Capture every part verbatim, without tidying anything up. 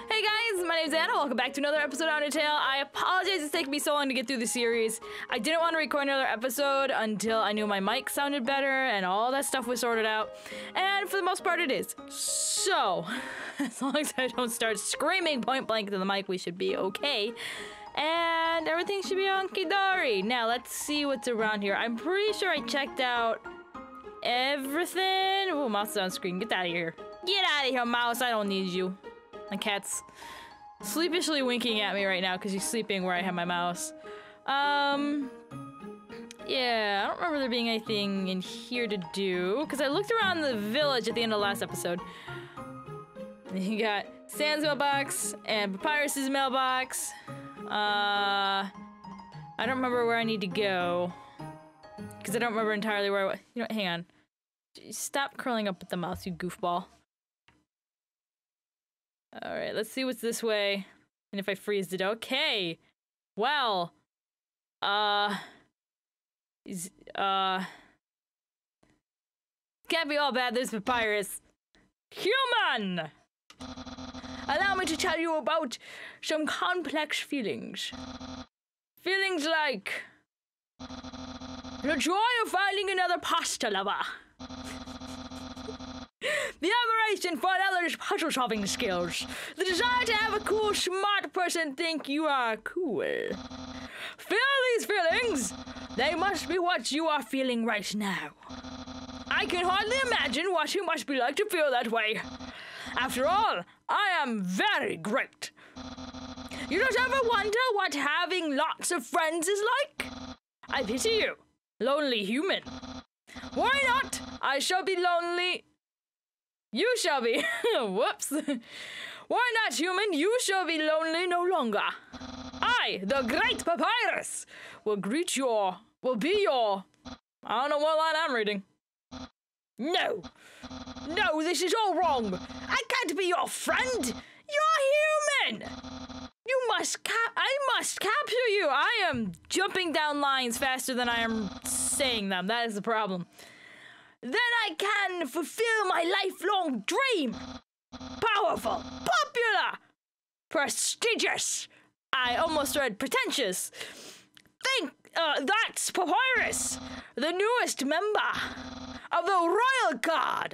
Hey guys, my name's Anna. Welcome back to another episode of Undertale. I apologize it's taken me so long to get through the series. I didn't want to record another episode until I knew my mic sounded better and all that stuff was sorted out. And for the most part it is. So, as long as I don't start screaming point blank to the mic, we should be okay. And everything should be hunky-dory. Now, let's see what's around here. I'm pretty sure I checked out everything. Oh, mouse is on screen. Get out of here. Get out of here, mouse. I don't need you. My cat's sleepishly winking at me right now because he's sleeping where I have my mouse. Um, yeah, I don't remember there being anything in here to do because I looked around the village at the end of the last episode. You got Sam's mailbox and Papyrus's mailbox. Uh, I don't remember where I need to go because I don't remember entirely where I was. You know, hang on. Stop curling up with the mouse, you goofball. Alright, let's see what's this way. And if I freeze it, okay. Well, uh, is, uh, can't be all bad, there's Papyrus. Human! Allow me to tell you about some complex feelings. Feelings like the joy of finding another pasta lover. The admiration for another's puzzle-solving skills. The desire to have a cool, smart person think you are cool. Feel these feelings. They must be what you are feeling right now. I can hardly imagine what it must be like to feel that way. After all, I am very great. You don't ever wonder what having lots of friends is like? I pity you, lonely human. Why not? I shall be lonely. You shall be. Whoops. Why not, human? You shall be lonely no longer. I, the great Papyrus, will greet your, will be your, I don't know what line I'm reading. No. No, this is all wrong. I can't be your friend. You're human. You must cap- I must capture you. I am jumping down lines faster than I am saying them. That is the problem. Then I can fulfill my lifelong dream. Powerful, popular, prestigious. I almost read pretentious. Think, uh, that's Papyrus, the newest member of the Royal Guard.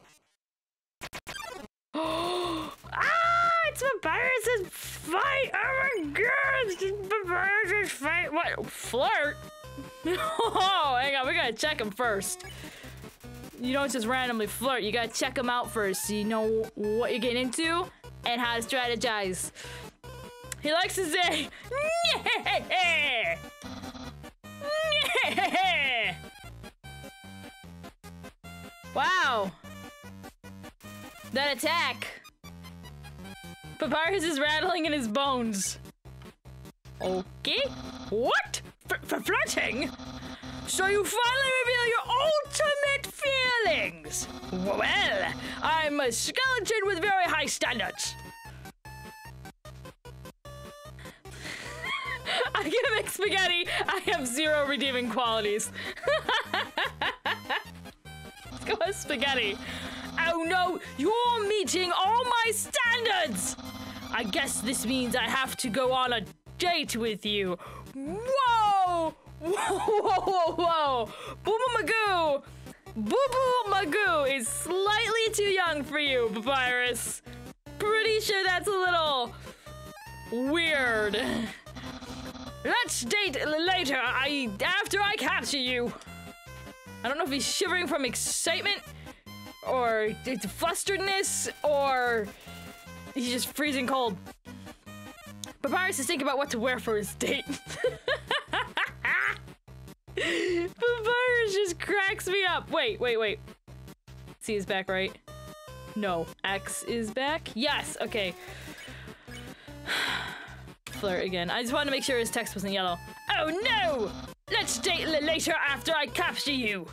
Ah, it's Papyrus's fight. Oh my god, it's Papyrus's fight. What, flirt? Oh, hang on, we gotta check him first. You don't just randomly flirt, you gotta check them out first so you know what you're getting into and how to strategize. He likes to say, "Nyeh! Nyeh!" Wow. That attack. Papyrus is rattling in his bones. Okay. What? F for flirting? So you finally reveal your ultimate feelings! Well, I'm a skeleton with very high standards. I can make spaghetti. I have zero redeeming qualities. Let's go with spaghetti. Oh no, you're meeting all my standards! I guess this means I have to go on a date with you. Whoa! Whoa, whoa, whoa, whoa! Boo Boo Magoo! Boo Boo Magoo is slightly too young for you, Papyrus. Pretty sure that's a little weird. Let's date later. I after I capture you. I don't know if he's shivering from excitement, or it's flusteredness, or he's just freezing cold. Papyrus is thinking about what to wear for his date. Papyrus just cracks me up. Wait, wait, wait. C is back, right? No. X is back? Yes, okay. Flirt again. I just wanted to make sure his text wasn't yellow. Oh no! Let's date later after I capture you!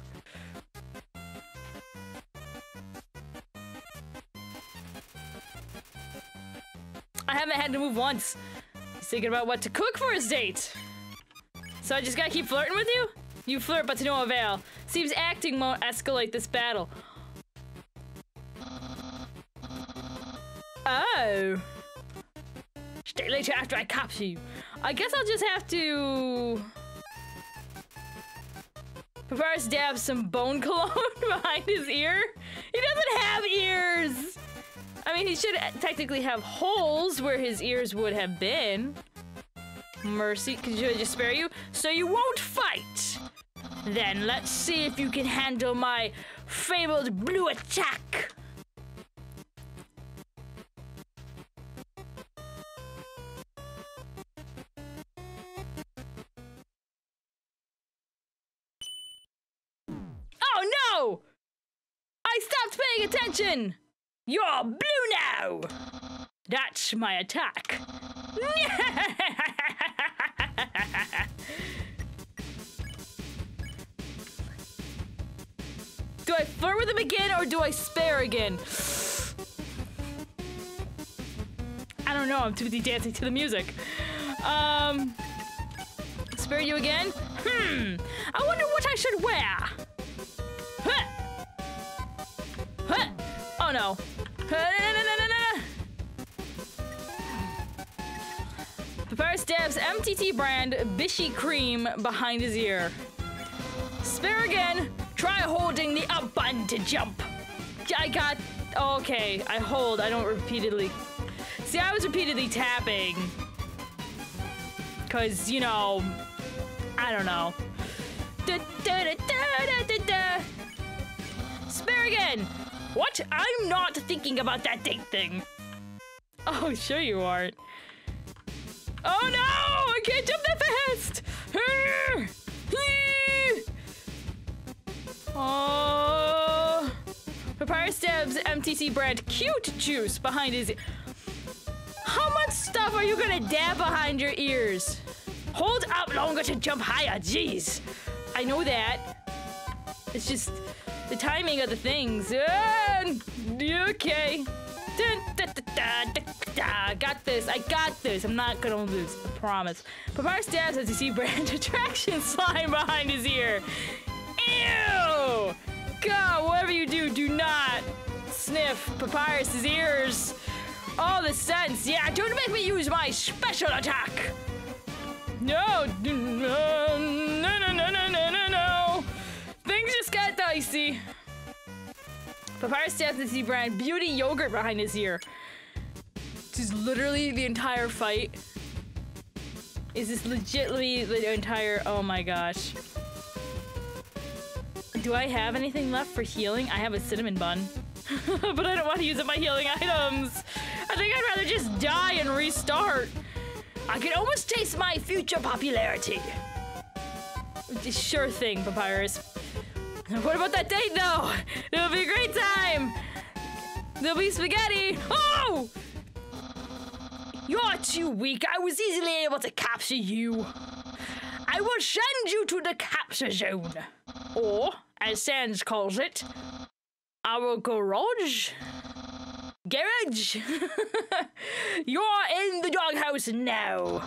I haven't had to move once. He's thinking about what to cook for his date. So I just gotta keep flirting with you? You flirt, but to no avail. Seems acting won't escalate this battle. Oh. Stay later after I capture you. I guess I'll just have to... Papyrus dabs some bone cologne behind his ear. He doesn't have ears! I mean, he should technically have holes where his ears would have been. Mercy, could you just spare you? So you won't fight. Then let's see if you can handle my fabled blue attack. Oh no! I stopped paying attention! You're blue now! That's my attack. Do I flirt with him again or do I spare again? I don't know, I'm too busy dancing to the music. Um, spare you again? Hmm, I wonder what I should wear. Huh. Huh. Oh no. Papyrus stabs M T T brand Bishy Cream behind his ear. Spare again. Try holding the up button to jump. I got... Okay, I hold. I don't repeatedly... See, I was repeatedly tapping. Because, you know... I don't know. Da, da, da, da, da, da. Spare again. What? I'm not thinking about that date thing. Oh, sure you aren't. Oh no! I can't jump that fast! Oh. Papyrus stabs M T C brand Cute Juice behind his... How much stuff are you gonna dab behind your ears? Hold up longer to jump higher, jeez. I know that. It's just the timing of the things. Uh, okay. Dun, da, da, da, da, da. Got this. I got this. I'm not gonna lose. I promise. Papyrus stabs as you see brand attraction slime behind his ear. Ew! God, whatever you do, do not sniff Papyrus's ears. All the sense. Yeah, don't make me use my special attack. No, no, no, no, no, no, no, no. Things just got dicey. Papyrus stabs the brand Beauty Yogurt behind his ear. This is literally the entire fight. Is this legitimately the entire... Oh my gosh. Do I have anything left for healing? I have a cinnamon bun. But I don't want to use up my healing items. I think I'd rather just die and restart. I can almost taste my future popularity. Sure thing, Papyrus. What about that date, though? It'll be a great time! There'll be spaghetti! Oh! You're too weak. I was easily able to capture you. I will send you to the capture zone. Or, as Sans calls it, our garage? Garage? You're in the doghouse now.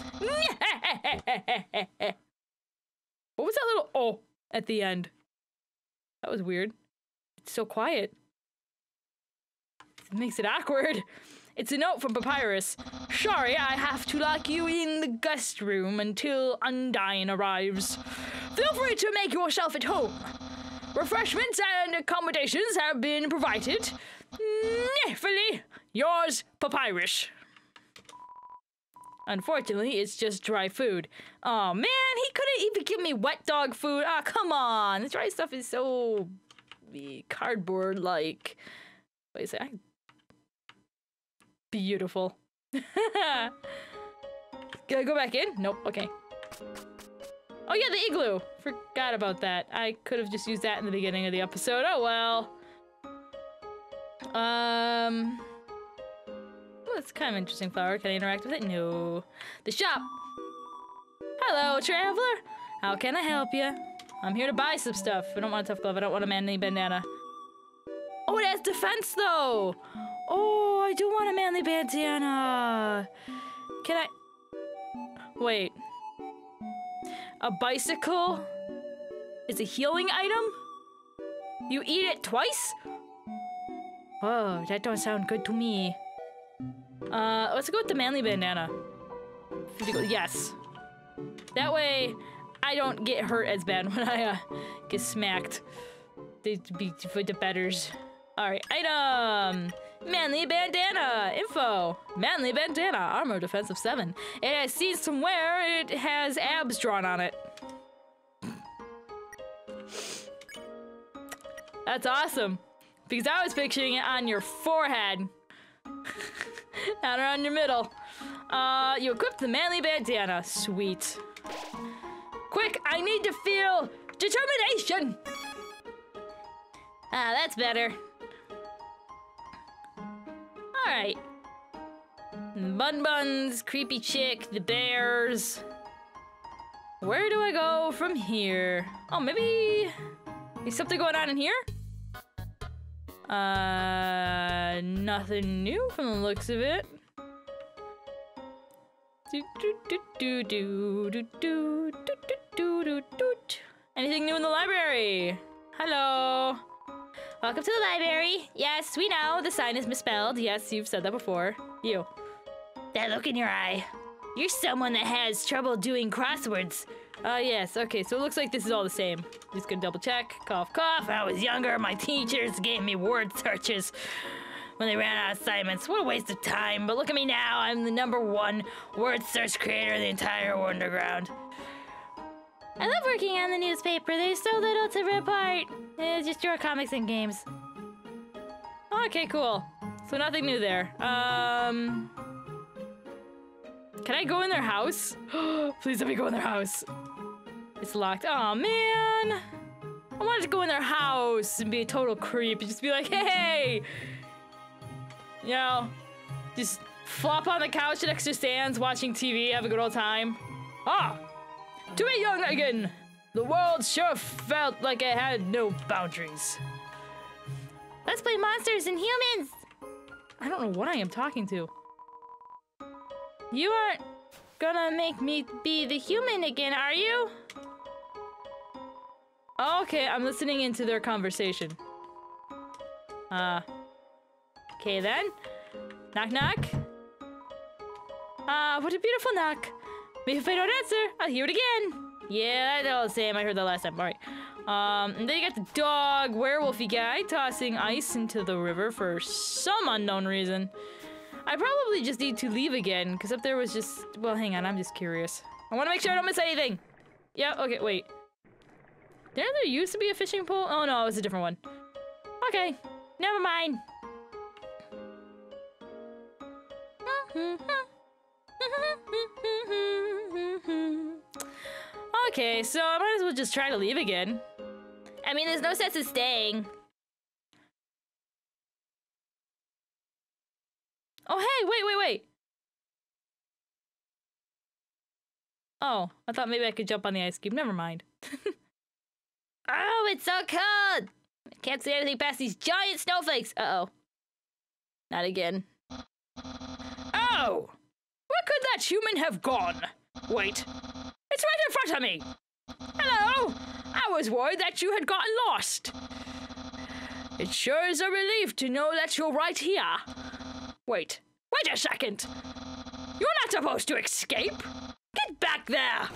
What was that little oh at the end? That was weird. It's so quiet. It makes it awkward. It's a note from Papyrus. Sorry, I have to lock you in the guest room until Undyne arrives. Feel free to make yourself at home. Refreshments and accommodations have been provided. Fully yours, Papyrus. Unfortunately, it's just dry food. Oh man, he couldn't even give me wet dog food. Ah, oh, come on. The dry stuff is so cardboard-like. Wait a second. Beautiful. Can I go back in? Nope, okay. Oh yeah, the igloo. Forgot about that. I could have just used that in the beginning of the episode. Oh well. Um... Oh, it's kind of an interesting flower. Can I interact with it? No. The shop. Hello, traveler. How can I help you? I'm here to buy some stuff. I don't want a tough glove. I don't want a manly bandana. Oh, it has defense, though. Oh, I do want a manly bandana. Can I... Wait. A bicycle is a healing item? You eat it twice? Oh, that don't sound good to me. Uh, let's go with the manly bandana. Yes. That way, I don't get hurt as bad when I uh, get smacked. They'd be for the betters. Alright, item! Manly bandana! Info! Manly bandana, armor defense of seven. It has seen some wear, it has abs drawn on it. That's awesome. Because I was picturing it on your forehead. Not around your middle. Uh, you equipped the manly bandana. Sweet. Quick, I need to feel determination! Ah, that's better. Alright. Bun Buns, Creepy Chick, the bears. Where do I go from here? Oh, maybe... Is something going on in here? Uh, nothing new from the looks of it. Do, do, do, do, do, do, do, do, do, do, do. Anything new in the library? Hello. Welcome to the library. Yes, we know the sign is misspelled. Yes, you've said that before. You. That look in your eye. You're someone that has trouble doing crosswords. Oh, uh, yes. Okay, so it looks like this is all the same. Just gonna double check. Cough, cough. When I was younger, my teachers gave me word searches when they ran out of assignments. What a waste of time. But look at me now. I'm the number one word search creator in the entire underground. I love working on the newspaper. There's so little to report. It's just your comics and games. Okay, cool. So nothing new there. Um... Can I go in their house? Please let me go in their house. It's locked. Oh man. I wanted to go in their house and be a total creep and just be like, hey! You know, just flop on the couch next to Stan's watching T V, have a good old time. Ah! To be young again! The world sure felt like it had no boundaries. Let's play monsters and humans! I don't know what I am talking to. You aren't gonna make me be the human again, are you? Okay, I'm listening into their conversation. Uh, okay then. Knock knock. Ah, uh, what a beautiful knock. Maybe if I don't answer, I'll hear it again. Yeah, that's all the same. I heard that last time. All right. Um, and then you got the dog, werewolfy guy tossing ice into the river for some unknown reason. I probably just need to leave again, because up there was just... Well, hang on, I'm just curious. I want to make sure I don't miss anything. Yeah, okay, wait. Didn't there used to be a fishing pole? Oh, no, it was a different one. Okay, never mind. Okay, so I might as well just try to leave again. I mean, there's no sense in staying. Oh, hey, wait, wait, wait. Oh, I thought maybe I could jump on the ice cube. Never mind. Oh, it's so cold. I can't see anything past these giant snowflakes. Uh-oh. Not again. Oh! Where could that human have gone? Wait. It's right in front of me. Hello. I was worried that you had gotten lost. It sure is a relief to know that you're right here. Wait, wait a second! You're not supposed to escape! Get back there!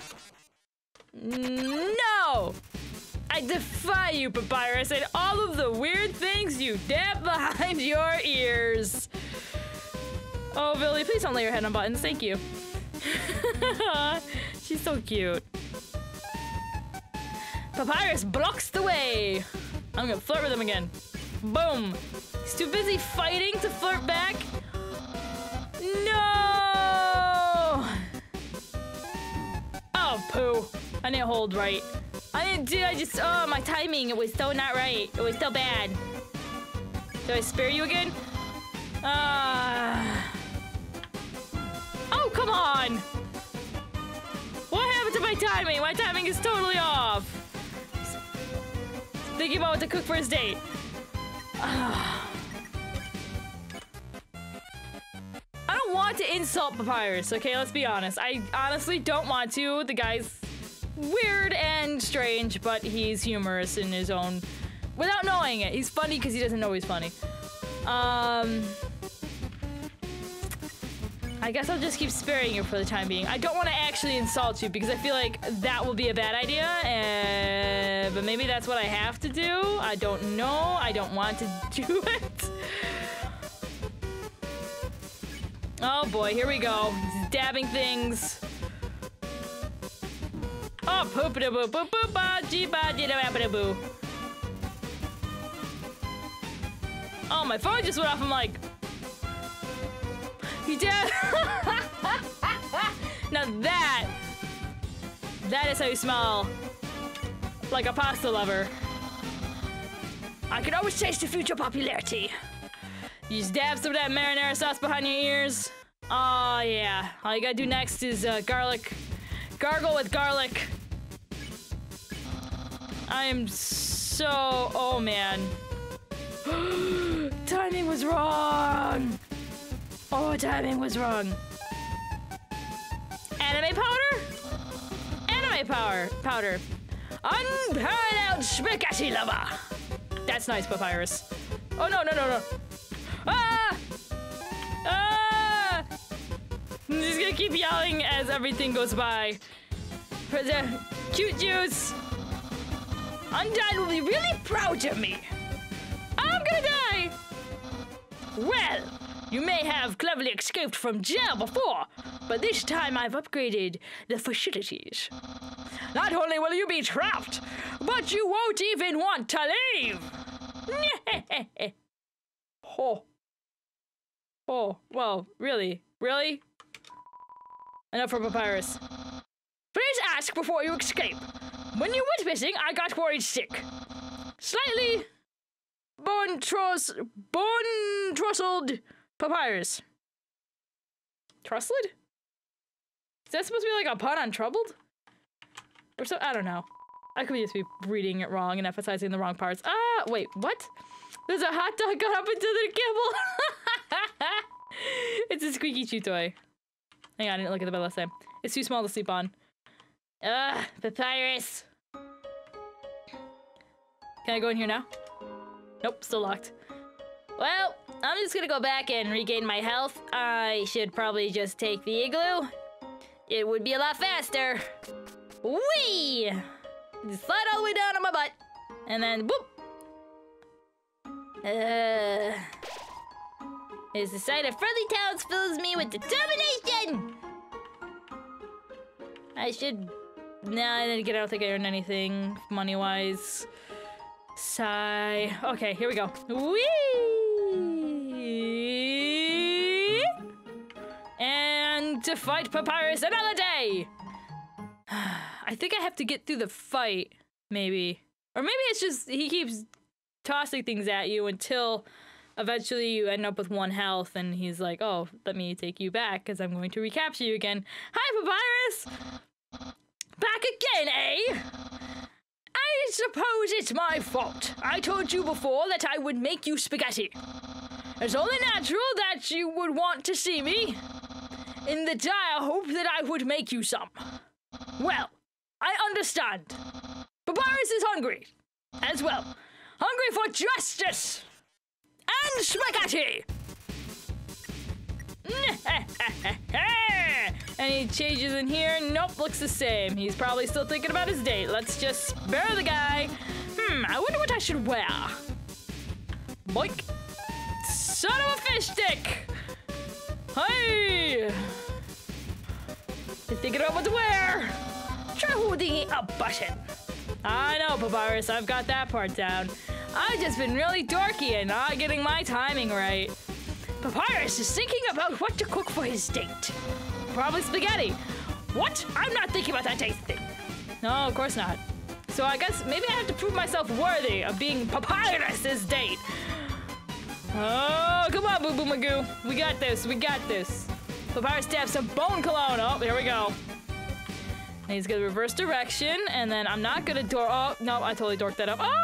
No! I defy you, Papyrus, and all of the weird things you dab behind your ears! Oh, Billy, please don't lay your head on buttons, thank you. She's so cute. Papyrus blocks the way! I'm gonna flirt with him again. Boom! He's too busy fighting to flirt back. No! Oh, poo. I didn't hold right. I didn't do, I just, oh, my timing, it was so not right. It was so bad. Do I spare you again? Ah. Uh... Oh, come on! What happened to my timing? My timing is totally off. Thinking about what to cook for his date. I don't want to insult Papyrus, okay? Let's be honest. I honestly don't want to. The guy's weird and strange, but he's humorous in his own... Without knowing it. He's funny because he doesn't know he's funny. Um... I guess I'll just keep sparing you for the time being. I don't want to actually insult you because I feel like that will be a bad idea, uh, but maybe that's what I have to do. I don't know. I don't want to do it. Oh boy, here we go. Dabbing things. Oh, poop da boo boop boop ba gee ba dee da ba boo. Oh, my phone just went off. I'm like, you did. Now that, that is how you smell like a pasta lover. I can always taste the future popularity. You just dab some of that marinara sauce behind your ears. Oh yeah. All you gotta do next is uh, garlic. Gargle with garlic. I am so, oh man. Timing was wrong. Oh, timing was wrong. Anime powder? Anime power powder. Unparalleled spaghetti lover. That's nice, Papyrus. Oh no, no, no, no. Ah! Ah! I'm just gonna keep yelling as everything goes by. For the cute juice. Undyne will be really proud of me. I'm gonna die! Well, you may have cleverly escaped from jail before, but this time I've upgraded the facilities. Not only will you be trapped, but you won't even want to leave! Oh. Oh, well, really? Really? Enough for Papyrus. Please ask before you escape. When you went missing, I got worried sick. Slightly bone truss, bone trustled Papyrus. Trustled? Is that supposed to be like a pun on troubled? Or so, I don't know. I could just be reading it wrong and emphasizing the wrong parts. Ah, wait, what? There's a hot dog got up into the kibble. It's a squeaky chew toy. Hang on, I didn't look at the bed last time. It's too small to sleep on. Ugh, Papyrus. Can I go in here now? Nope, still locked. Well, I'm just gonna go back and regain my health. I should probably just take the igloo. It would be a lot faster. Whee! Just slide all the way down on my butt. And then, boop. Uh, as the sight of friendly towns fills me with determination. I should... Nah, I didn't get I don't think I earned anything money-wise. Sigh. Okay, here we go. Whee! And to fight Papyrus another day! I think I have to get through the fight, maybe. Or maybe it's just he keeps tossing things at you until eventually you end up with one health and he's like, oh, let me take you back because I'm going to recapture you again. Hi, Papyrus! Back again, eh? I suppose it's my fault. I told you before that I would make you spaghetti. It's only natural that you would want to see me in the dire hope that I would make you some. Well, I understand. Papyrus is hungry as well. Hungry for justice and spaghetti. And he changes in here. Nope, looks the same. He's probably still thinking about his date. Let's just spare the guy. Hmm, I wonder what I should wear. Boink. Son of a fish stick. Hey. You're thinking about what to wear. Try holding a button. I know, Papyrus. I've got that part down. I've just been really dorky and not getting my timing right. Papyrus is thinking about what to cook for his date. Probably spaghetti. What? I'm not thinking about that date thing. No, of course not. So I guess maybe I have to prove myself worthy of being Papyrus's date. Oh, come on, Boo Boo Magoo. We got this. We got this. Papyrus dabs some bone cologne. Oh, here we go. And he's gonna reverse direction, and then I'm not gonna door. Oh, no, I totally dorked that up. Oh!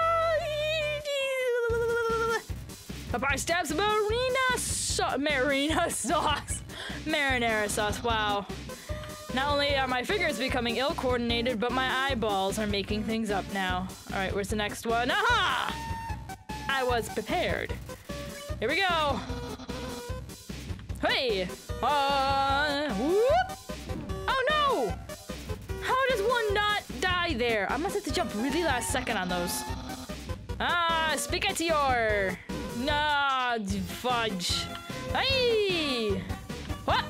Papyrus stabs some marina sauce. Marina sauce. Marinara sauce. Wow. Not only are my fingers becoming ill-coordinated, but my eyeballs are making things up now. All right, where's the next one? Aha! I was prepared. Here we go. Hey! Uh, whoop! Oh no! How does one not die there? I must have to jump really last second on those. Ah, spaghetti-or! Nah, fudge. Hey! What?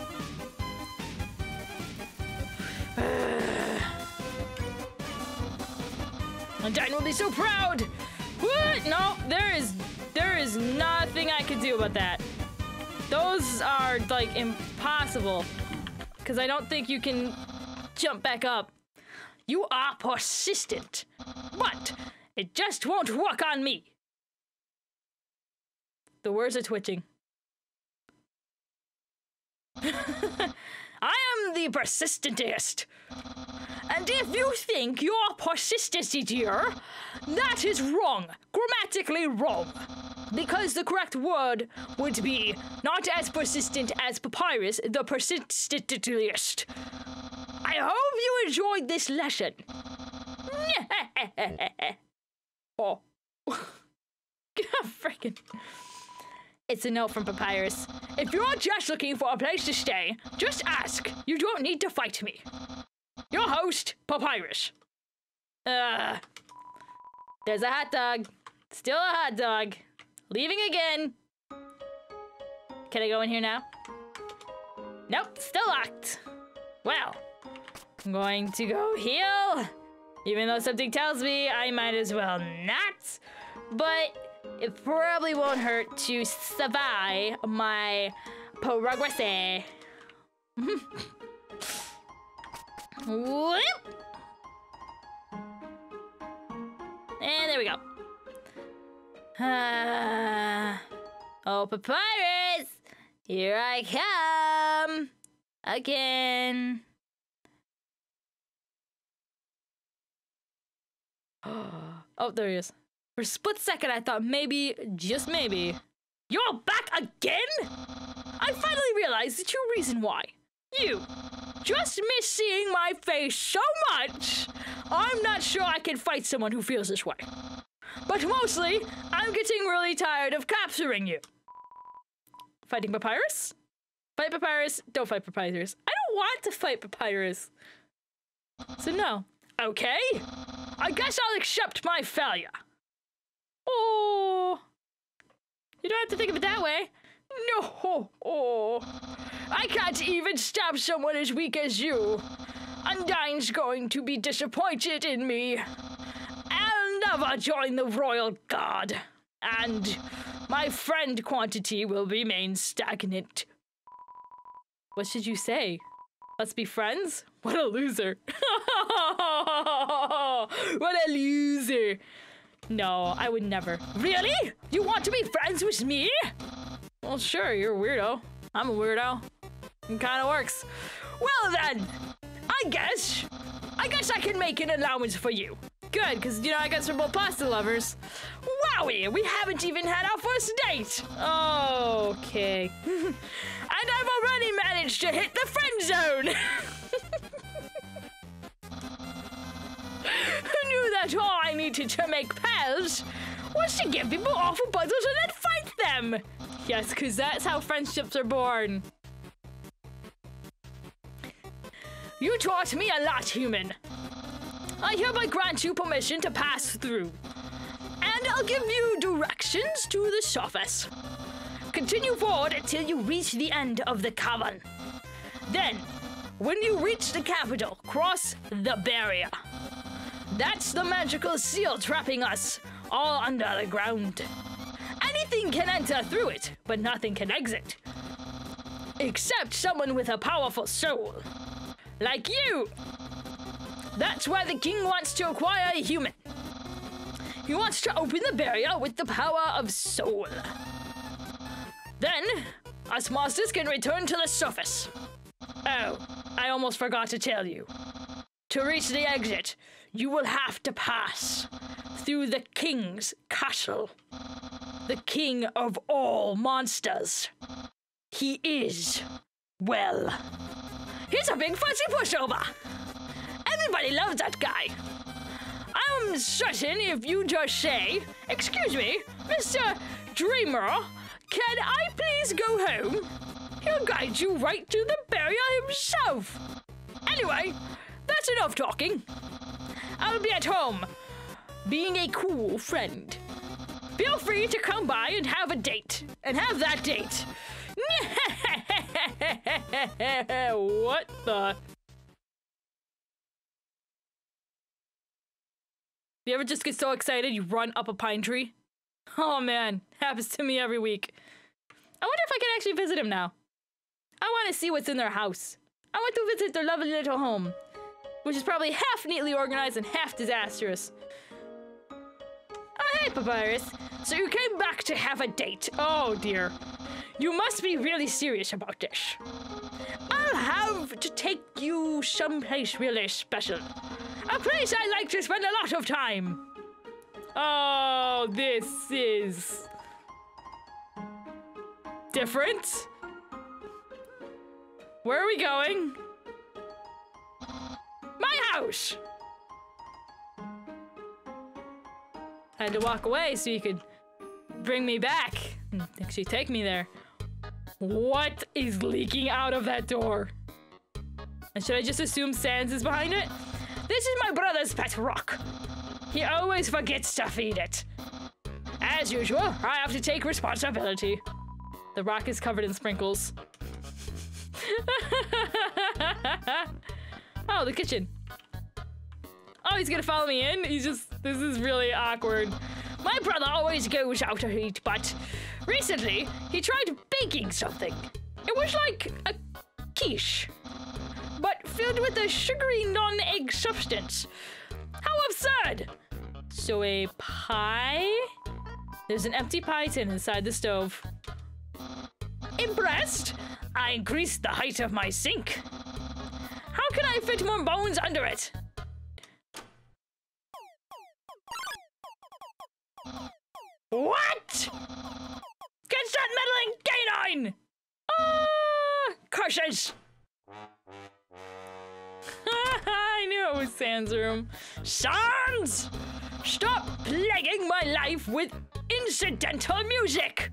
Undyne will be so proud! What? No, there is, there is nothing I can do about that. Those are, like, impossible. Because I don't think you can jump back up. You are persistent. But it just won't work on me. The words are twitching. I am the persistentest. And if you think you're persistent, dear, that is wrong. Grammatically wrong. Because the correct word would be not as persistent as Papyrus, the persistentest. I hope you enjoyed this lesson. Oh. Freaking. It's a note from Papyrus. If you're just looking for a place to stay, just ask. You don't need to fight me. Your host, Papyrus. Uh, there's a hot dog. Still a hot dog. Leaving again. Can I go in here now? Nope, still locked. Well, I'm going to go heal. Even though something tells me I might as well not. But it probably won't hurt to survive my progress. Whoop. And there we go. Uh, oh, Papyrus! Here I come! Again. Oh, there he is. For a split second, I thought maybe, just maybe, you're back again? I finally realized the true reason why. You just miss seeing my face so much. I'm not sure I can fight someone who feels this way. But mostly, I'm getting really tired of capturing you. Fighting Papyrus? Fight Papyrus, don't fight Papyrus. I don't want to fight Papyrus. So no. Okay. I guess I'll accept my failure. Oh. You don't have to think of it that way. No. Oh. I can't even stab someone as weak as you. Undyne's going to be disappointed in me. I'll never join the royal guard. And my friend quantity will remain stagnant. What should you say? Let's be friends? What a loser. What a loser. No, I would never. Really? You want to be friends with me? Well, sure, you're a weirdo. I'm a weirdo. It kind of works. Well then, I guess, I guess I can make an allowance for you. Good, because, you know, I guess we're both pasta lovers. Wowie, we haven't even had our first date. Okay. And I've already managed to hit the friend zone. I knew that all I needed to make pals was to give people awful puzzles and then fight them. Yes, because that's how friendships are born. You taught me a lot, human. I hereby grant you permission to pass through. And I'll give you directions to the surface. Continue forward until you reach the end of the cavern. Then, when you reach the capital, cross the barrier. That's the magical seal trapping us all under the ground. Anything can enter through it, but nothing can exit. Except someone with a powerful soul. Like you! That's why the king wants to acquire a human. He wants to open the barrier with the power of soul. Then, us monsters can return to the surface. Oh, I almost forgot to tell you. To reach the exit, you will have to pass through the king's castle. The king of all monsters. He is, well, he's a big fuzzy pushover. Everybody loves that guy. I'm certain if you just say, excuse me, Mister Dreamer, can I please go home? He'll guide you right to the barrier himself. Anyway, that's enough talking. I'll be at home, being a cool friend. Feel free to come by and have a date. And have that date. What the? You ever just get so excited you run up a pine tree? Oh man, happens to me every week. I wonder if I can actually visit him now. I want to see what's in their house. I want to visit their lovely little home, which is probably half neatly organized and half disastrous. Oh, hey, Papyrus. So you came back to have a date. Oh, dear. You must be really serious about this. I'll have to take you someplace really special. A place I like to spend a lot of time. Oh, this is... different. Where are we going? My house! I had to walk away so you could bring me back and actually take me there. What is leaking out of that door? And should I just assume Sans is behind it? This is my brother's pet rock. He always forgets to feed it. As usual, I have to take responsibility. The rock is covered in sprinkles. Oh, the kitchen. Oh, he's gonna follow me in? He's just, this is really awkward. My brother always goes out to eat, but recently he tried baking something. It was like a quiche, but filled with a sugary non-egg substance. How absurd! So a pie? There's an empty pie tin inside the stove. Impressed? I increased the height of my sink. How can I fit more bones under it? What? Catch that meddling canine! Ah, curses! I knew it was Sans' room. Sans! Stop plaguing my life with incidental music!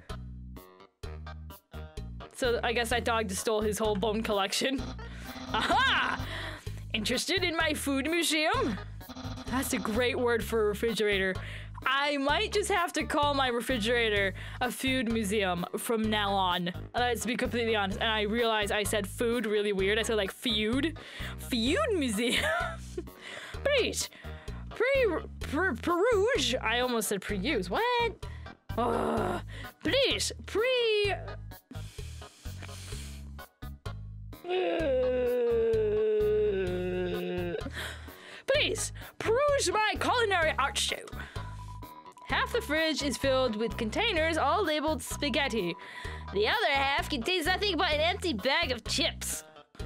So I guess that dog just stole his whole bone collection. Aha! Interested in my food museum? That's a great word for a refrigerator. I might just have to call my refrigerator a food museum from now on. Let's be completely honest. And I realize I said food really weird. I said like feud. Feud museum. Please. Pre, pre, peruse. I almost said pre-use. What? Uh, please. Pre... Please, peruse my culinary art show. Half the fridge is filled with containers all labeled spaghetti. The other half contains nothing but an empty bag of chips.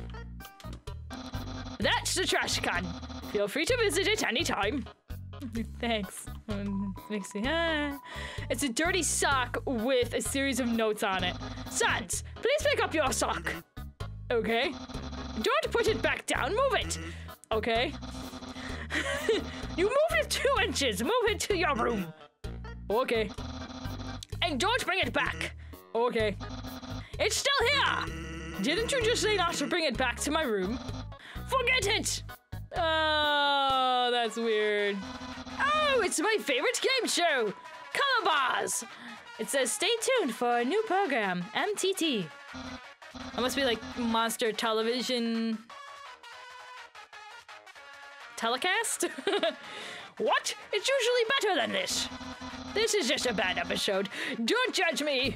That's the trash can. Feel free to visit it anytime. Thanks. It's a dirty sock with a series of notes on it. Sans, please pick up your sock. Okay. Don't put it back down. Move it. Okay. You moved it two inches. Move it to your room. Okay. And don't bring it back. Okay. It's still here. Didn't you just say not to bring it back to my room? Forget it. Oh, that's weird. Oh, it's my favorite game show. Color Bars. It says stay tuned for a new program. M T T. It must be like monster television telecast? What? It's usually better than this. This is just a bad episode. Don't judge me.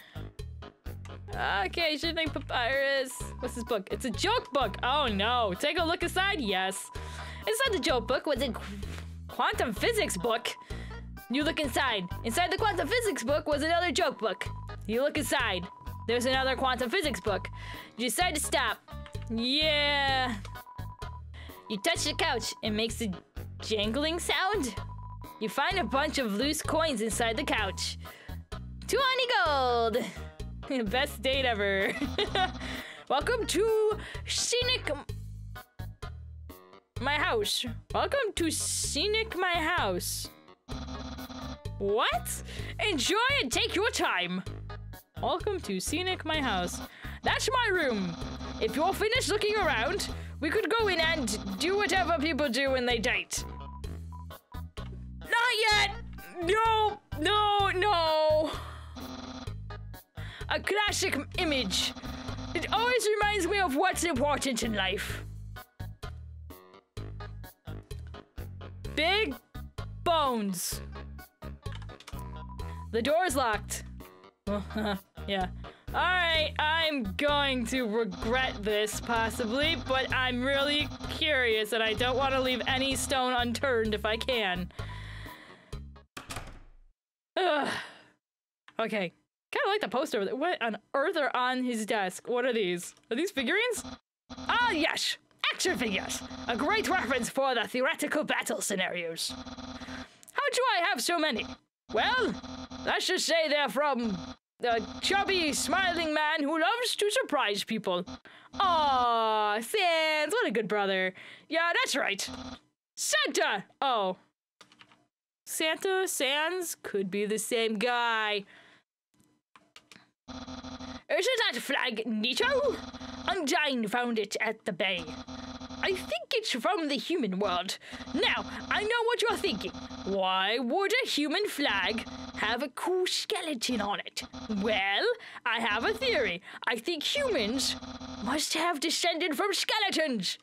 Okay, should name Papyrus. What's this book? It's a joke book. Oh no. Take a look inside. Yes. Inside the joke book was a qu quantum physics book. You look inside. Inside the quantum physics book was another joke book. You look inside. There's another quantum physics book. You decide to stop. Yeah. You touch the couch. It makes a jangling sound. You find a bunch of loose coins inside the couch. twenty gold. Best date ever. Welcome to Scenic... My house. Welcome to Scenic My House. What? Enjoy and take your time. Welcome to Scenic My House. That's my room. If you're finished looking around, we could go in and do whatever people do when they date. Not yet! No, no, no. A classic image. It always reminds me of what's important in life. Big bones. The door's locked. Yeah. Alright, I'm going to regret this, possibly, but I'm really curious and I don't want to leave any stone unturned if I can. Ugh. Okay. Kind of like the poster over there. What on earth are on his desk? What are these? Are these figurines? Ah, yes! Action figures! A great reference for the theoretical battle scenarios. How do I have so many? Well, let's just say they're from the chubby, smiling man who loves to surprise people. Aw, Sans, what a good brother. Yeah, that's right. Santa! Oh. Santa, Sans, could be the same guy. Isn't that flag neato? Undine found it at the bay. I think it's from the human world. Now, I know what you're thinking. Why would a human flag have a cool skeleton on it? Well, I have a theory. I think humans must have descended from skeletons.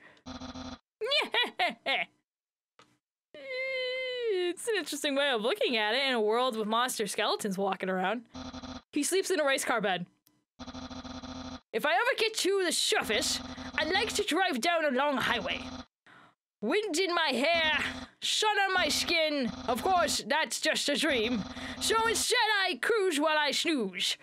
It's an interesting way of looking at it in a world with monster skeletons walking around. He sleeps in a race car bed. If I ever get to the surface, I'd like to drive down a long highway. Wind in my hair, sun on my skin. Of course, that's just a dream. So instead I cruise while I snooze.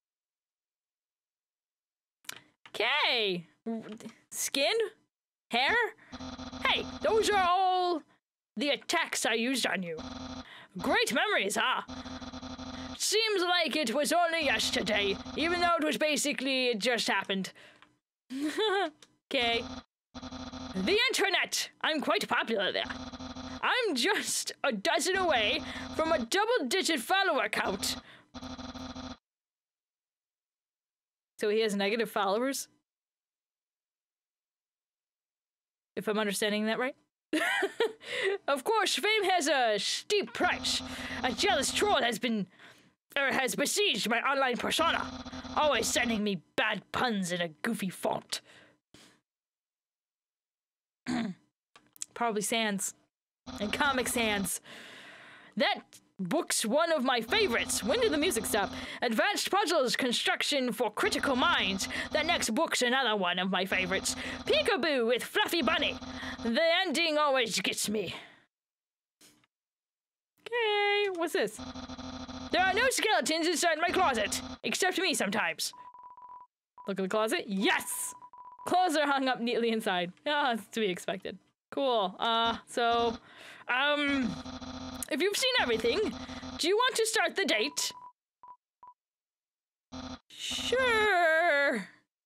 Okay. Skin? Hair? Hey, those are all the attacks I used on you. Great memories, huh? Seems like it was only yesterday, even though it was basically, it just happened. Okay. The internet! I'm quite popular there. I'm just a dozen away from a double-digit follower count. So he has negative followers? If I'm understanding that right? Of course, fame has a steep price. A jealous troll has been... or has besieged my online persona, always sending me bad puns in a goofy font. Probably Sans. And Comic Sans. That book's one of my favorites. When did the music stop? Advanced Puzzles Construction for Critical Minds. That next book's another one of my favorites. Peekaboo with Fluffy Bunny. The ending always gets me. Okay, what's this? There are no skeletons inside my closet, except me sometimes. Look at the closet. Yes! Clothes are hung up neatly inside. Ah, it's to be expected. Cool. Uh, so, um, if you've seen everything, do you want to start the date? Sure.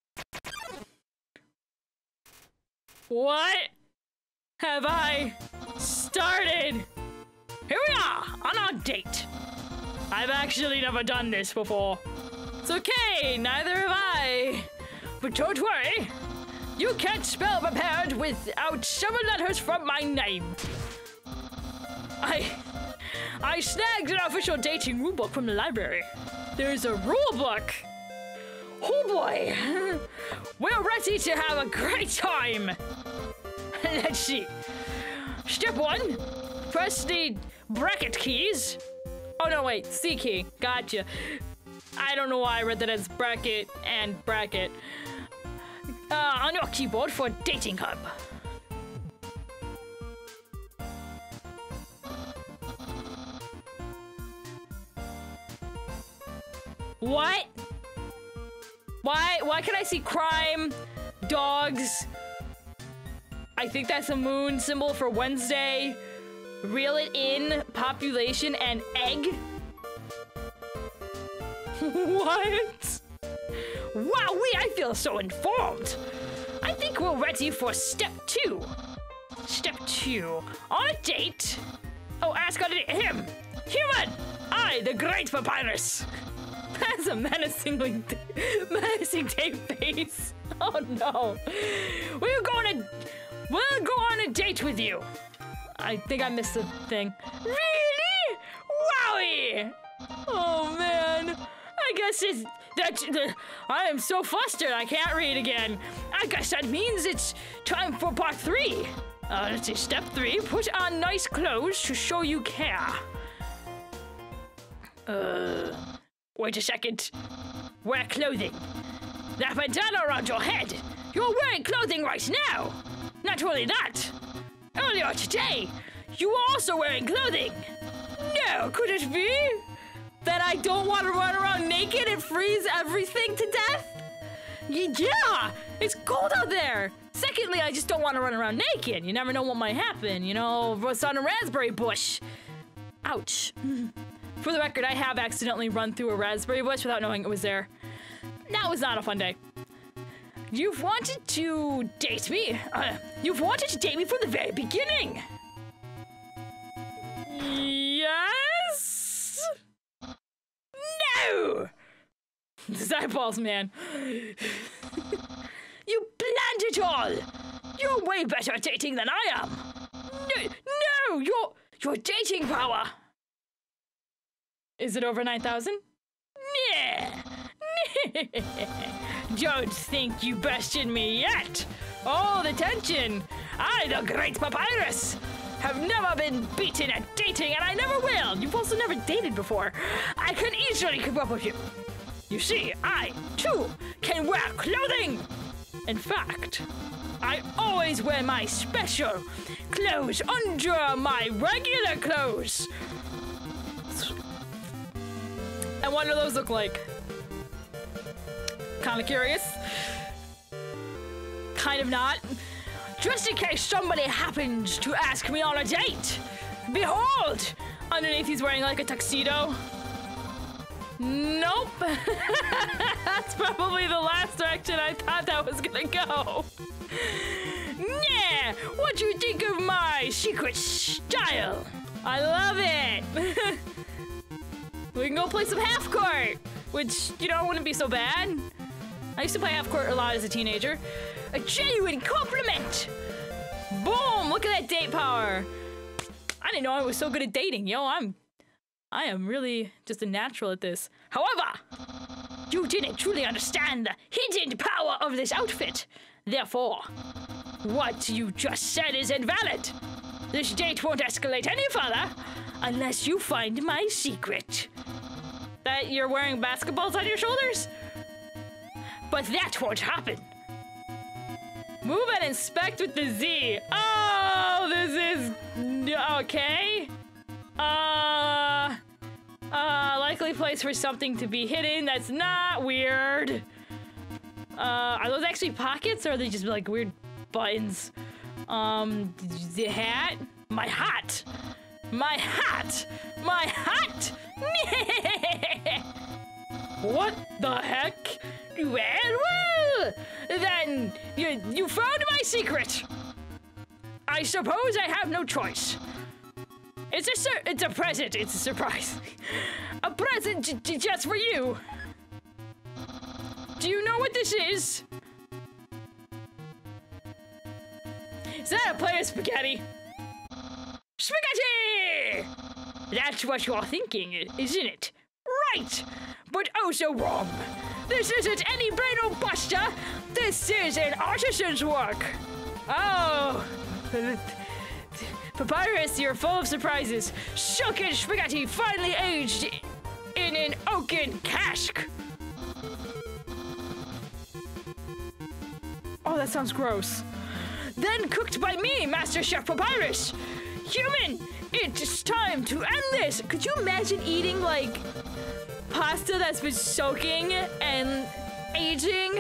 What have I started? Here we are, on our date. I've actually never done this before. It's okay, neither have I. But don't worry, you can't spell prepared without seven letters from my name. I... I snagged an official dating rulebook from the library. There's a rulebook. Oh boy. We're ready to have a great time. Let's see. Step one, press the bracket keys. Oh no, wait, C key. Gotcha. I don't know why I read that as bracket and bracket. Uh, on your keyboard for Dating Hub. What? Why? Why can I see crime, dogs? I think that's a moon symbol for Wednesday. Reel it in, population, and egg. What? Wow, we, I feel so informed. I think we're ready for step two. Step two, on a date. Oh, ask on it, him. Human, I, the great Papyrus. That's a menacingly menacing date face. Oh no. We'll go on a we'll go on a date with you. I think I missed the thing. Really? Wowie! Oh man. I guess it's that the I am so flustered I can't read again. I guess that means it's time for part three. Uh, let's see, step three, put on nice clothes to show you care. Uh, wait a second. Wear clothing. That bandana around your head. You're wearing clothing right now. Not only that, earlier today, you were also wearing clothing. No, could it be that I don't want to run around naked and freeze everything to death? Yeah, it's cold out there. Secondly, I just don't want to run around naked. You never know what might happen, you know, what's on a raspberry bush. Ouch. For the record, I have accidentally run through a raspberry bush without knowing it was there. That was not a fun day. You've wanted to date me. Uh, you've wanted to date me from the very beginning. Yes? No! This eyeballs, man. You planned it all! You're way better at dating than I am! No, no! Your, your dating power! Is it over nine thousand? Yeah! Don't think you bested me yet! Oh, the tension! I, the great Papyrus, have never been beaten at dating, and I never will! You've also never dated before. I can easily keep up with you. You see, I, too, can wear clothing! In fact, I always wear my special clothes under my regular clothes. And what do those look like? Kind of curious. Kind of not. Just in case somebody happens to ask me on a date. Behold! Underneath he's wearing like a tuxedo. Nope. That's probably the last direction I thought that was gonna go. Yeah, what do you think of my secret style? I love it. We can go play some half court, which, you know, wouldn't be so bad. I used to play half court a lot as a teenager. A genuine compliment. Boom, look at that date power. I didn't know I was so good at dating. Yo, I'm I am really just a natural at this. However, you didn't truly understand the hidden power of this outfit. Therefore, what you just said is invalid. This date won't escalate any further unless you find my secret. That you're wearing basketballs on your shoulders? But that won't happen. Move and inspect with the Z. Oh, this is okay. Uh, uh, likely place for something to be hidden. That's not weird. Uh, are those actually pockets or are they just like weird buttons? Um, the hat? My hat! My hat! My hat! What the heck? Well, well, then you, you found my secret. I suppose I have no choice. It's a sur it's a present. It's a surprise. A present j j just for you. Do you know what this is? Is that a plate of spaghetti? Spaghetti! That's what you're thinking, isn't it? Right, but oh so wrong. This isn't any Braino Buster. This is an artisan's work. Oh. Papyrus, you're full of surprises. Sunken spaghetti finally aged in an oaken cask. Oh, that sounds gross. Then cooked by me, Master Chef Papyrus. Human, it's time to end this. Could you imagine eating, like, pasta that's been soaking and aging?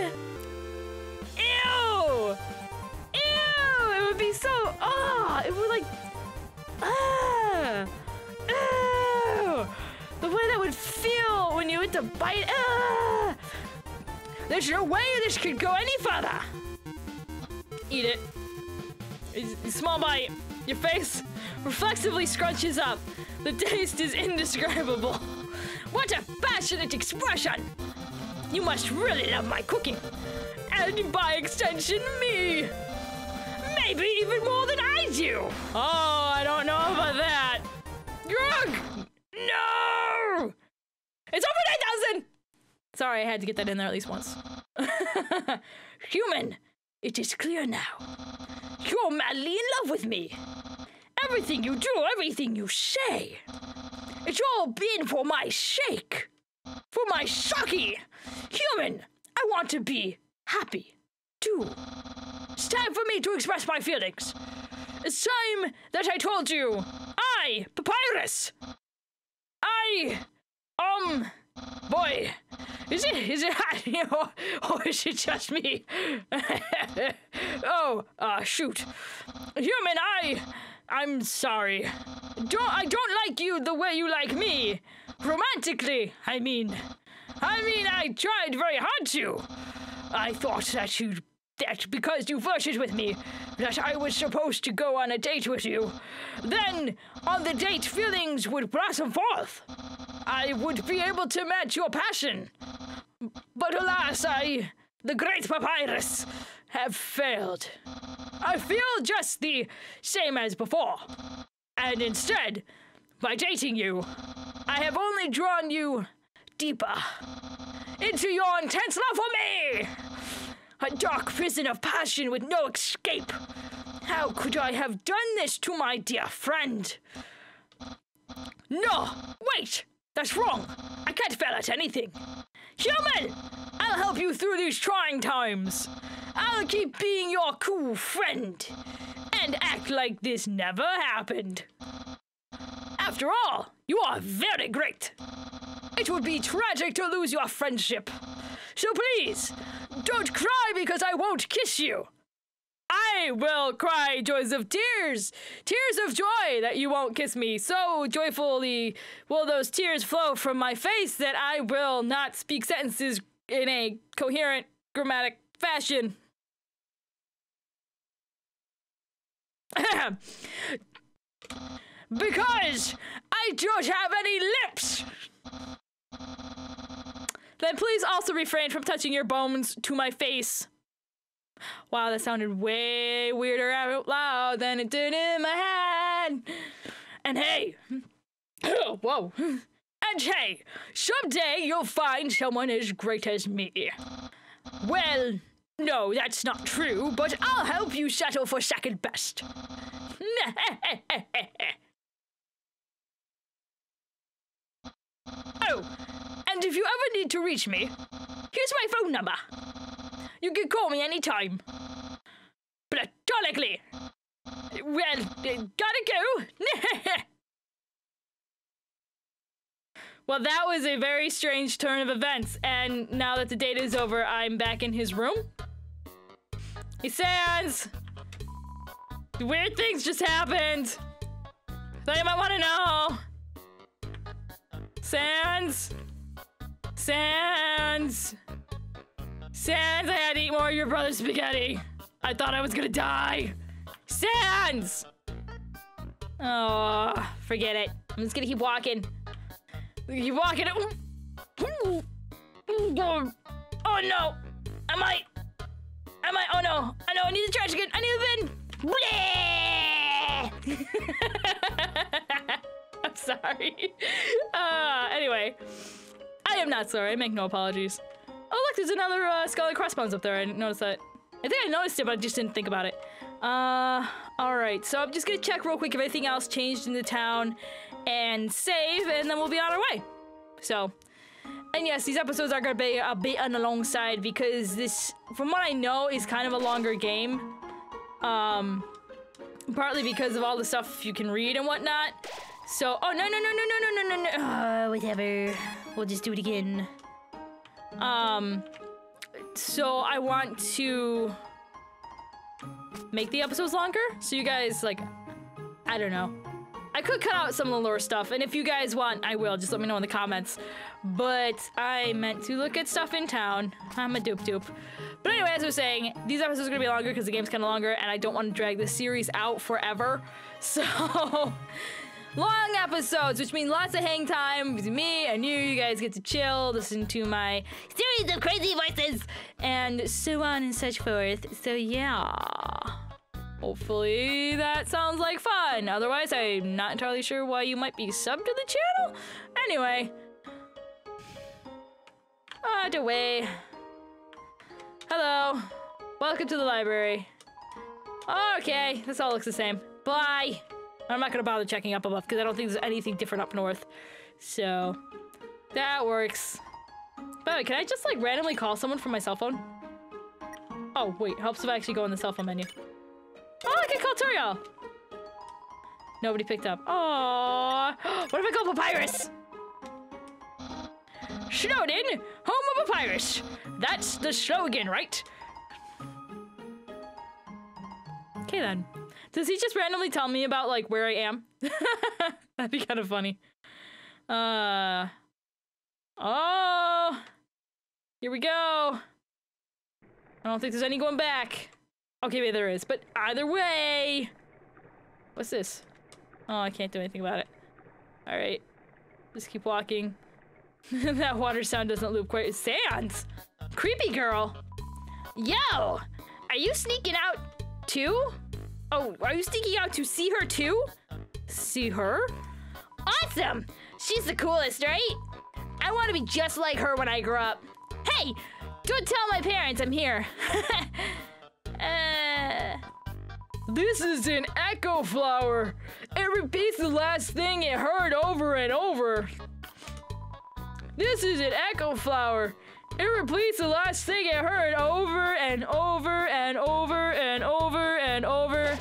Ew! Ew! It would be so, ah, oh, it would like, ah, ew! The way that would feel when you went to bite, ah! There's no way this could go any further. Eat it. It's a small bite. Your face reflexively scrunches up. The taste is indescribable. What a passionate expression! You must really love my cooking. And by extension, me. Maybe even more than I do. Oh, I don't know about that. Grog! No! It's over nine thousand! Sorry, I had to get that in there at least once. Human, it is clear now. You're madly in love with me. Everything you do, everything you say. It's all been for my sake. For my Shocky. Human, I want to be happy, too. It's time for me to express my feelings. It's time that I told you. I, Papyrus. I, um, boy. Is it, is it hot, you know, or is it just me? oh, uh, shoot. Human, I, I'm sorry. Don't, I don't like you the way you like me. Romantically, I mean. I mean, I tried very hard to. I thought that you, that because you flirted with me, that I was supposed to go on a date with you. Then, on the date, feelings would blossom forth. I would be able to match your passion. But alas, I, the great Papyrus, have failed. I feel just the same as before. And instead, by dating you, I have only drawn you deeper into your intense love for me. A dark prison of passion with no escape. How could I have done this to my dear friend? No, wait, that's wrong. I can't fail at anything. Human, I'll help you through these trying times. I'll keep being your cool friend and act like this never happened. After all, you are very great. It would be tragic to lose your friendship. So please, don't cry because I won't kiss you. I will cry joys of tears, tears of joy that you won't kiss me. So joyfully will those tears flow from my face that I will not speak sentences in a coherent grammatic fashion. Because I don't have any lips. Then please also refrain from touching your bones to my face. Wow, that sounded way weirder out loud than it did in my head. And hey, whoa. And hey, someday you'll find someone as great as me. Well, no, that's not true, but I'll help you settle for second best. Oh, and if you ever need to reach me, here's my phone number. You can call me anytime. Platonically. Well, gotta go. Well, that was a very strange turn of events, and now that the date is over, I'm back in his room. Hey, Sans! Weird things just happened. Thought you might want to know. Sans! Sans! Sans, I had to eat more of your brother's spaghetti. I thought I was gonna die. Sans! Oh, forget it. I'm just gonna keep walking. Keep walking. Oh no! I might. I might. Oh no! I know. I need the trash again. I need the bin. I'm sorry. Uh, anyway, I am not sorry. I make no apologies. Oh look, there's another uh, skull and crossbones up there. I didn't notice that. I think I noticed it, but I just didn't think about it. Uh, all right. So I'm just gonna check real quick if anything else changed in the town, and save, and then we'll be on our way. So, and yes, these episodes are gonna be a bit on the long side because this, from what I know, is kind of a longer game. Um, partly because of all the stuff you can read and whatnot. So, oh no no no no no no no no no. Uh, whatever. We'll just do it again. Um, so I want to make the episodes longer, so you guys, like, I don't know. I could cut out some of the lore stuff, and if you guys want, I will. Just let me know in the comments. But I meant to look at stuff in town. I'm a doop doop. But anyway, as I was saying, these episodes are gonna be longer because the game's kind of longer, and I don't want to drag this series out forever. So, long episodes, which means lots of hang time with me and you. You guys get to chill, listen to my series of crazy voices, and so on and such forth. So yeah, hopefully that sounds like fun. Otherwise, I'm not entirely sure why you might be subbed to the channel. Anyway, on the way. Hello, welcome to the library. Okay, this all looks the same. Bye. I'm not gonna bother checking up above because I don't think there's anything different up north. So, that works. By the way, can I just like randomly call someone from my cell phone? Oh, wait, helps if I actually go in the cell phone menu. Oh, I can call Toriel. Nobody picked up. Aww. What if I call Papyrus? Snowden, home of Papyrus. That's the slogan, right? Okay then. Does he just randomly tell me about like where I am? That'd be kind of funny. Uh. Oh. Here we go. I don't think there's any going back. Okay, maybe there is, but either way. What's this? Oh, I can't do anything about it. All right. Just keep walking. That water sound doesn't loop quite. Sands. Creepy girl. Yo, are you sneaking out too? Oh, are you sneaking out to see her too? See her? Awesome! She's the coolest, right? I want to be just like her when I grow up. Hey, don't tell my parents I'm here. uh... This is an echo flower. It repeats the last thing it heard over and over. This is an echo flower. It repeats the last thing it heard over and over and over and over and over.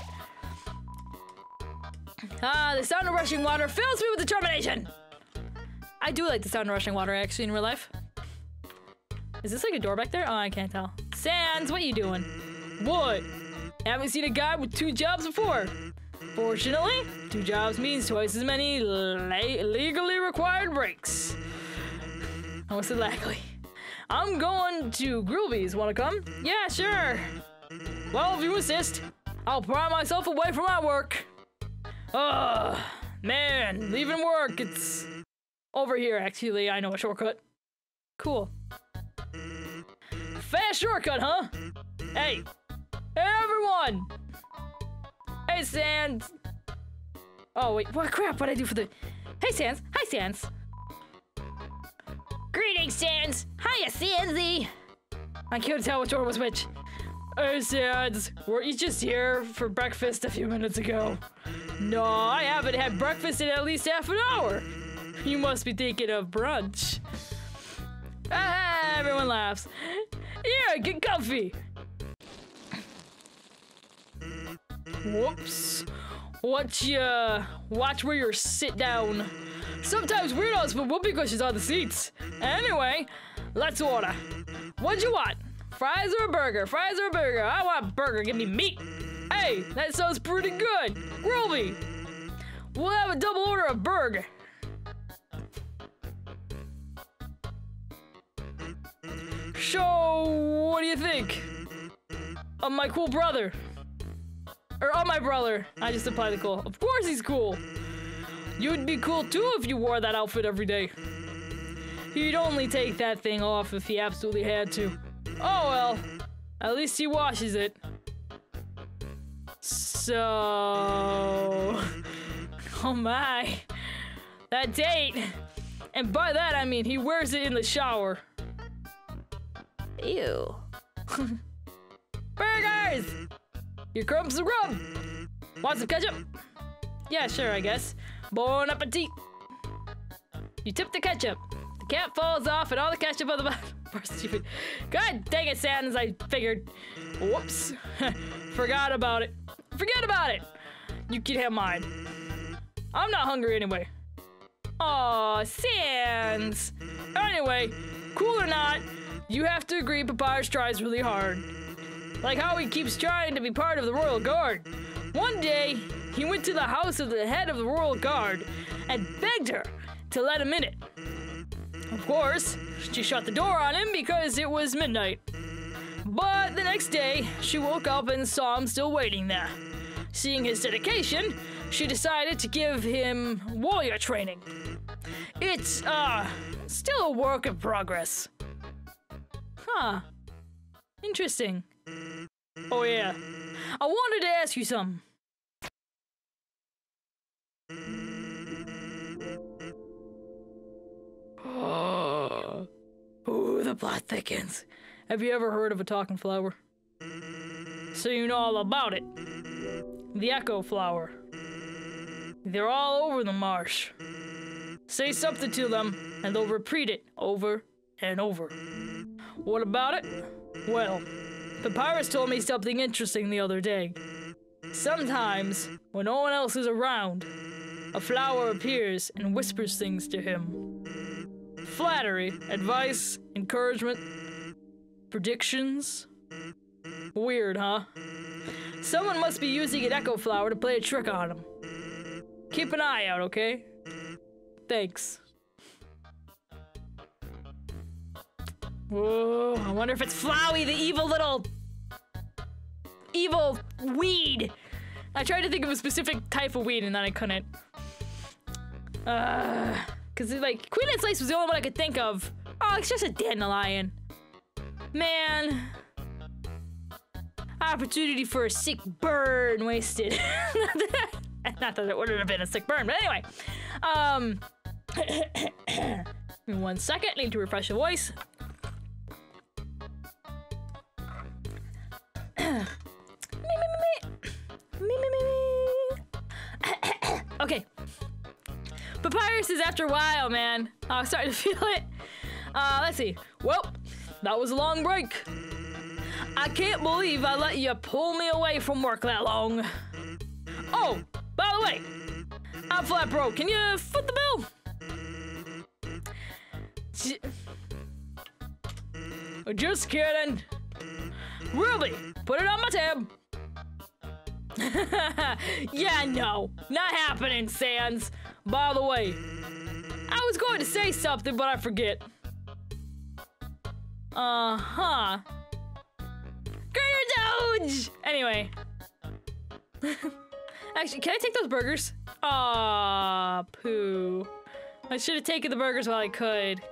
Ah, the sound of rushing water fills me with determination. I do like the sound of rushing water, actually, in real life. Is this like a door back there? Oh, I can't tell. Sans, what you doing? What? Haven't seen a guy with two jobs before. Fortunately, two jobs means twice as many le legally required breaks. I almost said likely. I'm going to Groovies. Wanna come? Yeah, sure. Well, if you insist, I'll pry myself away from my work. Ugh, man, leaving work, it's over here, actually. I know a shortcut. Cool. Fast shortcut, huh? Hey, hey, everyone! Hey, Sans. Oh, wait, what crap, what'd I do for the... Hey, Sans. Hi, Sans. Greetings, Sans. Hiya, Sansy. I can't tell which door was which. Hey, Sans. Were you just here for breakfast a few minutes ago? No, I haven't had breakfast in at least half an hour. You must be thinking of brunch. Ah, everyone laughs. Here, get comfy. Whoops. Watch, uh, watch where you sit down. Sometimes weirdos put whoopee cushions on the seats. Anyway, let's order. What'd you want? Fries or a burger? Fries or a burger? I want a burger. Give me meat. Hey, that sounds pretty good. Groovy. We'll have a double order of burger. So, what do you think of my cool brother? Or of my brother. I just implied the cool. Of course he's cool. You'd be cool too if you wore that outfit every day. He'd only take that thing off if he absolutely had to. Oh well, at least he washes it. So... Oh my. That date. And by that I mean he wears it in the shower. Ew. Burgers! Here comes the rub! Want some ketchup? Yeah, sure, I guess. Bon appetit! You tip the ketchup. The cap falls off and all the ketchup on the bottom. Stupid. God dang it, Sans, I figured. Whoops. Forgot about it. Forget about it! You can have mine. I'm not hungry anyway. Aw, Sans! Anyway, cool or not, you have to agree Papyrus tries really hard. Like how he keeps trying to be part of the Royal Guard. One day, he went to the house of the head of the Royal Guard and begged her to let him in it. Of course, she shut the door on him because it was midnight. But the next day, she woke up and saw him still waiting there. Seeing his dedication, she decided to give him warrior training. It's, uh, still a work in progress. Huh. Interesting. Oh yeah. I wanted to ask you something. Oh, ooh, the plot thickens. Have you ever heard of a talking flower? So you know all about it. The echo flower. They're all over the marsh. Say something to them, and they'll repeat it over and over. What about it? Well, Papyrus told me something interesting the other day. Sometimes, when no one else is around, a flower appears and whispers things to him. Flattery, advice, encouragement, predictions. Weird, huh? Someone must be using an echo flower to play a trick on him. Keep an eye out, okay? Thanks. Whoa, I wonder if it's Flowey, the evil little... evil weed. I tried to think of a specific type of weed and then I couldn't. Uh, cause like, Queen and Slice was the only one I could think of. Oh, it's just a dandelion. Man. Opportunity for a sick burn wasted. Not that it wouldn't have been a sick burn, but anyway. Um, give me one second, need to refresh the voice. Okay. Papyrus is after a while, man. Oh, I'm starting to feel it. Uh, let's see. Well, that was a long break. I can't believe I let you pull me away from work that long. Oh, by the way, I'm flat broke. Can you foot the bill? J Just kidding. Ruby, put it on my tab. Yeah, no, not happening, Sans. By the way, I was going to say something, but I forget. Uh-huh. Greater Doge! Anyway. Actually, can I take those burgers? Aw, poo. I should have taken the burgers while I could.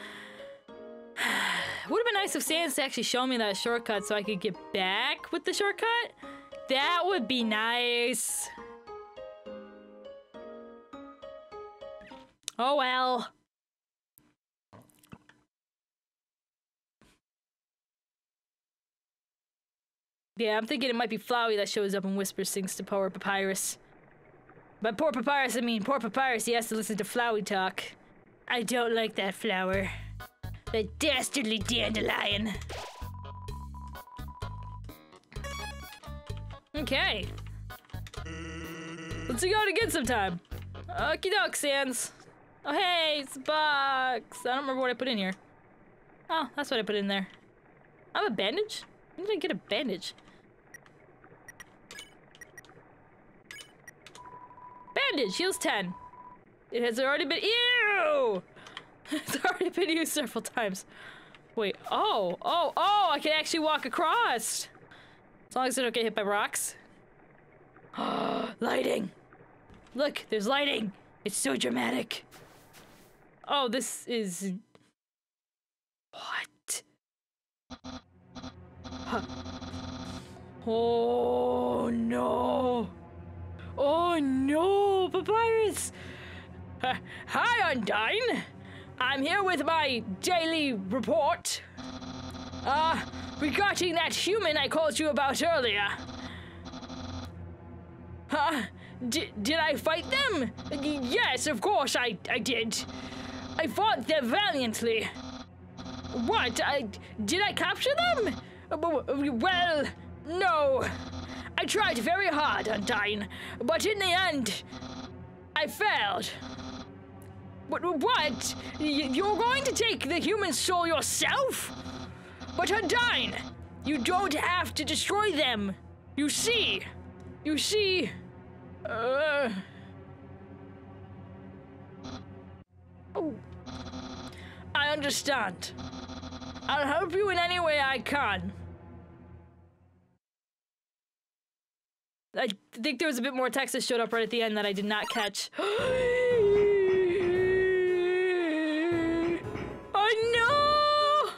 Would have been nice if Sans actually showed me that shortcut so I could get back with the shortcut. That would be nice. Oh well. Yeah, I'm thinking it might be Flowey that shows up and whispers things to poor Papyrus. By poor Papyrus, I mean poor Papyrus, he has to listen to Flowey talk. I don't like that flower. That dastardly dandelion. Okay. Let's go out again sometime. Okie doke, Sans. Oh, hey, it's a box. I don't remember what I put in here. Oh, that's what I put in there. I have a bandage? When did I get a bandage? Bandage, heals ten. It has already been- Ew! It's already been used several times. Wait, oh, oh, oh, I can actually walk across. As long as I don't get hit by rocks. Lighting! Look, there's lighting! It's so dramatic. Oh, this is... What? Huh. Oh, no. Oh, no, Papyrus! Uh, hi, Undyne! I'm here with my daily report. Uh, regarding that human I called you about earlier. Huh? D did I fight them? Y yes, of course I, I did. I fought them valiantly. What? I, did I capture them? Well, no. I tried very hard, Undyne, but in the end, I failed. What? What? You're going to take the human soul yourself? But Undyne, you don't have to destroy them. You see, you see, uh... Oh. I understand. I'll help you in any way I can. I think there was a bit more text that showed up right at the end that I did not catch. Oh no!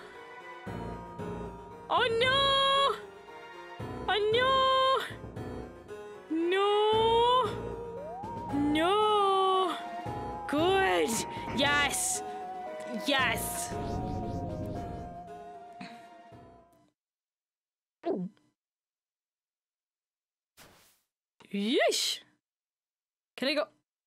Oh no! Oh no! No! No! Good! Yes! Yes! Ooh. Yeesh! Can I go?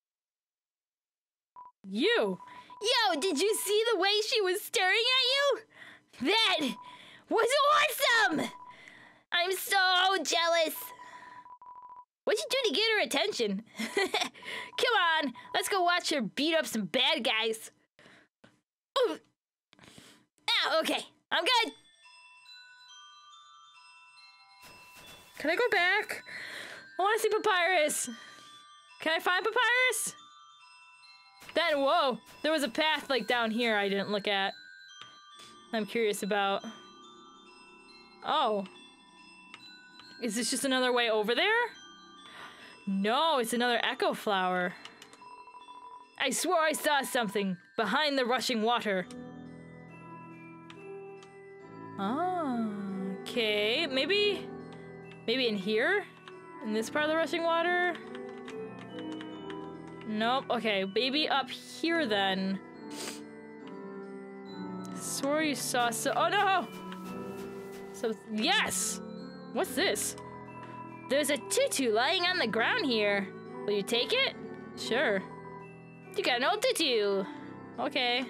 You! Yo, did you see the way she was staring at you? That was awesome! I'm so jealous! What'd you do to get her attention? Come on, let's go watch her beat up some bad guys. Ooh. Oh, okay, I'm good. Can I go back? I want to see Papyrus. Can I find Papyrus? Then, whoa, there was a path like down here I didn't look at. I'm curious about. Oh. Is this just another way over there? No, it's another echo flower. I swore I saw something behind the rushing water. Oh, okay. Maybe, maybe in here? In this part of the rushing water? Nope. Okay, maybe up here then. Swore you saw so- oh no! So, yes! What's this? There's a tutu lying on the ground here. Will you take it? Sure. You got an old tutu. Okay.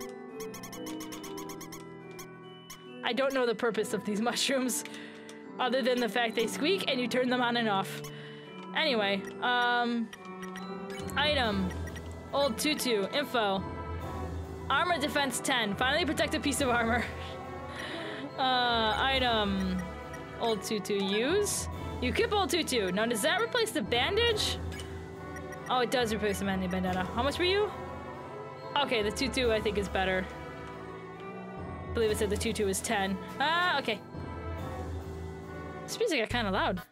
I don't know the purpose of these mushrooms, other than the fact they squeak and you turn them on and off. Anyway, um... item. Old tutu. Info. Armor defense ten. Finally protect a piece of armor. uh, item. Old tutu. Use. You keep old tutu. Now, does that replace the bandage? Oh, it does replace the bandana. How much were you? Okay, the tutu I think is better. I believe it said the tutu is ten. Ah, okay. This music got kind of loud.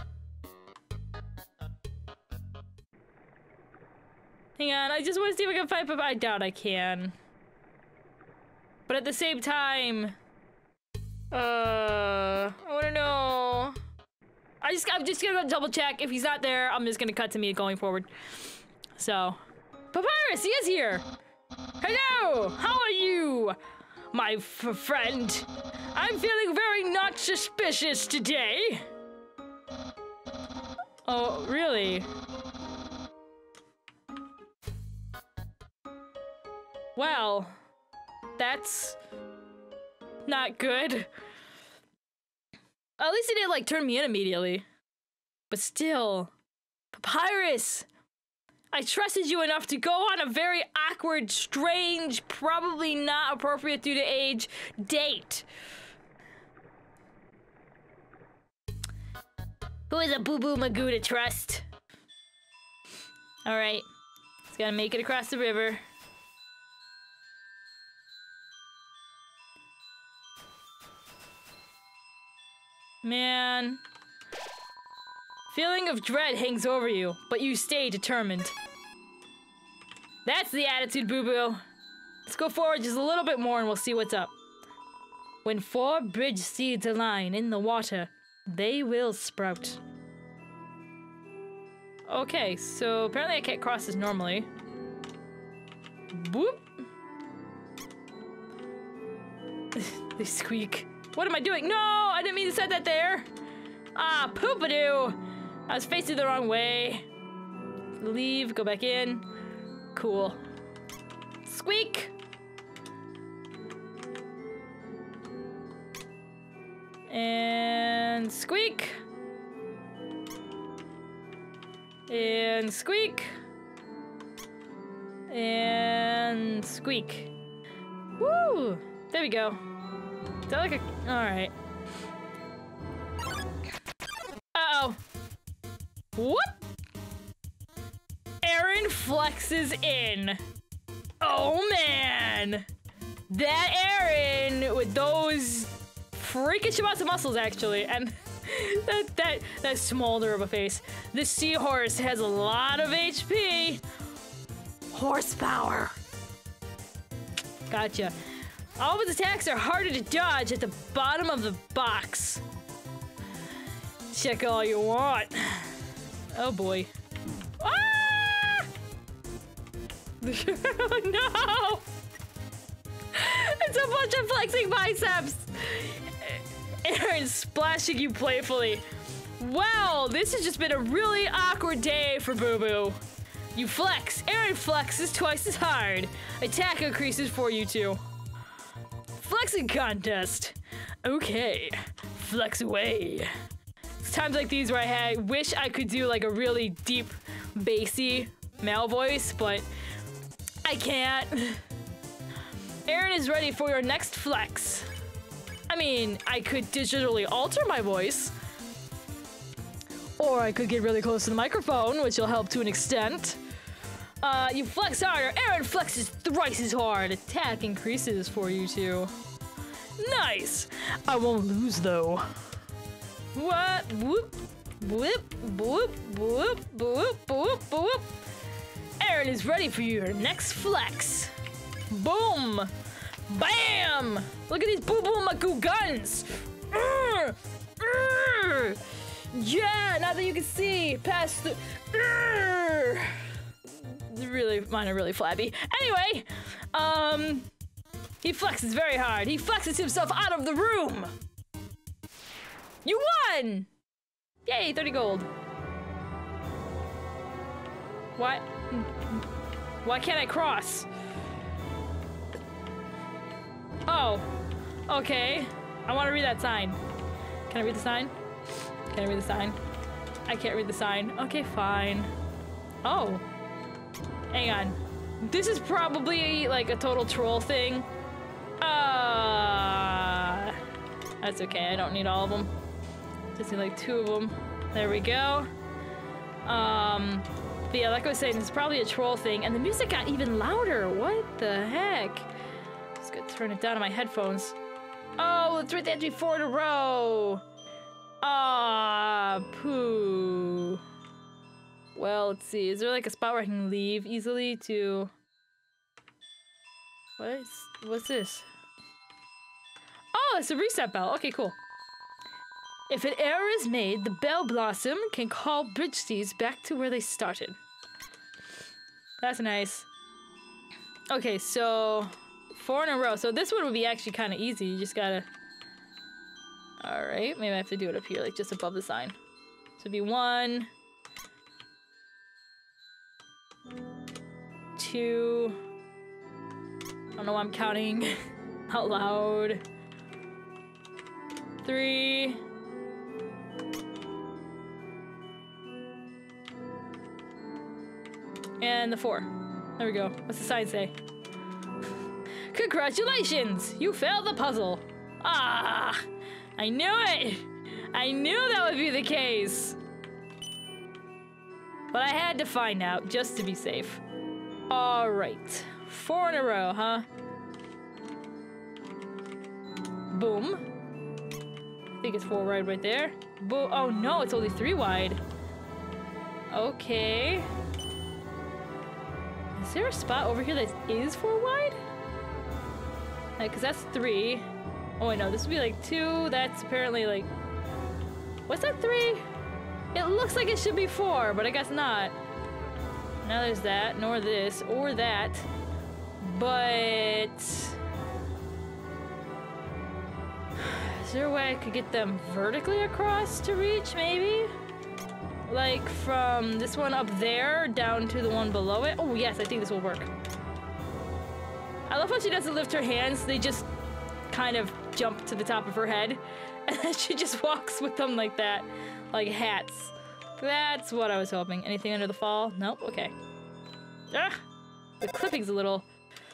Hang on, I just want to see if I can find Papa. I doubt I can. But at the same time, uh, I want to know. I just, I'm just gonna go double check. If he's not there, I'm just gonna cut to me going forward. So, Papyrus, he is here. Hello, how are you, my f friend? I'm feeling very not suspicious today. Oh, really? Well, that's not good. At least he didn't, like, turn me in immediately. But still, Papyrus, I trusted you enough to go on a very awkward, strange, probably not appropriate due to age, date. Who is a boo-boo magoo to trust? Alright, just gotta make it across the river. Man. Feeling of dread hangs over you, but you stay determined. That's the attitude, boo-boo. Let's go forward just a little bit more and we'll see what's up. When four bridge seeds align in the water, they will sprout. Okay, so apparently I can't cross this normally. Boop. They squeak. What am I doing? No, I didn't mean to set that there. Ah, poop-a-doo. I was facing the wrong way. Leave, go back in. Cool. Squeak. And squeak. And squeak. And squeak. Woo! There we go. Is that like a... Alright. Uh-oh. Whoop! Aaron flexes in. Oh, man! That Aaron with those freakish amounts of muscles, actually. And that, that, that smolder of a face. This seahorse has a lot of H P. Horsepower. Gotcha. All of his attacks are harder to dodge at the bottom of the box. Check all you want. Oh boy. Ah! No! It's a bunch of flexing biceps! Aaron's splashing you playfully. Wow, this has just been a really awkward day for Boo Boo. You flex. Aaron flexes twice as hard. Attack increases for you two. Flexing contest. Okay, flex away. It's times like these where I wish I could do like a really deep, bassy male voice, but I can't. Aaron is ready for your next flex. I mean, I could digitally alter my voice. Or I could get really close to the microphone, which will help to an extent. Uh, you flex harder. Aaron flexes thrice as hard. Attack increases for you two. Nice. I won't lose though. What? Whoop, whoop, whoop, whoop, whoop, whoop, whoop. Aaron is ready for your next flex. Boom. Bam. Look at these Boo Boo Maku guns. Urgh. Urgh. Yeah, now that you can see past the... Urgh. Really, mine are really flabby. Anyway, um, he flexes very hard. He flexes himself out of the room. You won! Yay, thirty gold. What? Why can't I cross? Oh, okay. I want to read that sign. Can I read the sign? Can I read the sign? I can't read the sign. Okay, fine. Oh. Hang on. This is probably like a total troll thing. Uh, that's okay. I don't need all of them. Just need like two of them. There we go. Um, but yeah, like I was saying, it's probably a troll thing. And the music got even louder. What the heck? Just gonna turn it down on my headphones. Oh, it's right there before in a row. Ah, poo. Well, let's see. Is there like a spot where I can leave easily to... What is... What's this? Oh, it's a reset bell. Okay, cool. If an error is made, the Bell Blossom can call Bridge Thieves back to where they started. That's nice. Okay, so... Four in a row. So this one would be actually kind of easy. You just gotta... Alright, maybe I have to do it up here, like just above the sign. So it'd be one... Two... I don't know why I'm counting out loud. Three... And the four. There we go. What's the sign say? Congratulations! You failed the puzzle! Ah! I knew it! I knew that would be the case! But I had to find out, just to be safe. Alright. Four in a row, huh? Boom. I think it's four wide right there. Boom. Oh no, it's only three wide. Okay. Is there a spot over here that is four wide? Like, cause that's three. Oh wait, no, this would be like two. That's apparently like... What's that three? It looks like it should be four, but I guess not. Now there's that, nor this, or that. But... Is there a way I could get them vertically across to reach, maybe? Like from this one up there down to the one below it? Oh yes, I think this will work. I love how she doesn't lift her hands, they just kind of jump to the top of her head. And then she just walks with them like that. Like hats. That's what I was hoping. Anything under the fall? Nope, okay. Ah! The clipping's a little...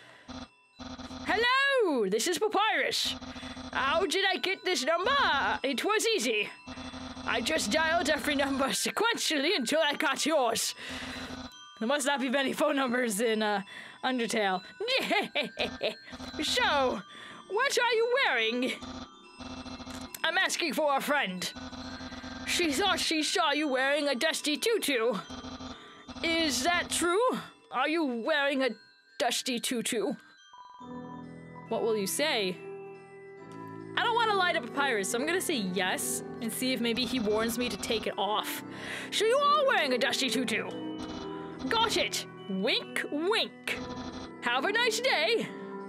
Hello! This is Papyrus! How did I get this number? It was easy. I just dialed every number sequentially until I got yours. There must not be many phone numbers in, uh, Undertale. So, what are you wearing? I'm asking for a friend. She thought she saw you wearing a dusty tutu. Is that true? Are you wearing a dusty tutu? What will you say? I don't want to lie to Papyrus, so I'm gonna say yes and see if maybe he warns me to take it off. So you are wearing a dusty tutu. Got it. Wink, wink. Have a nice day.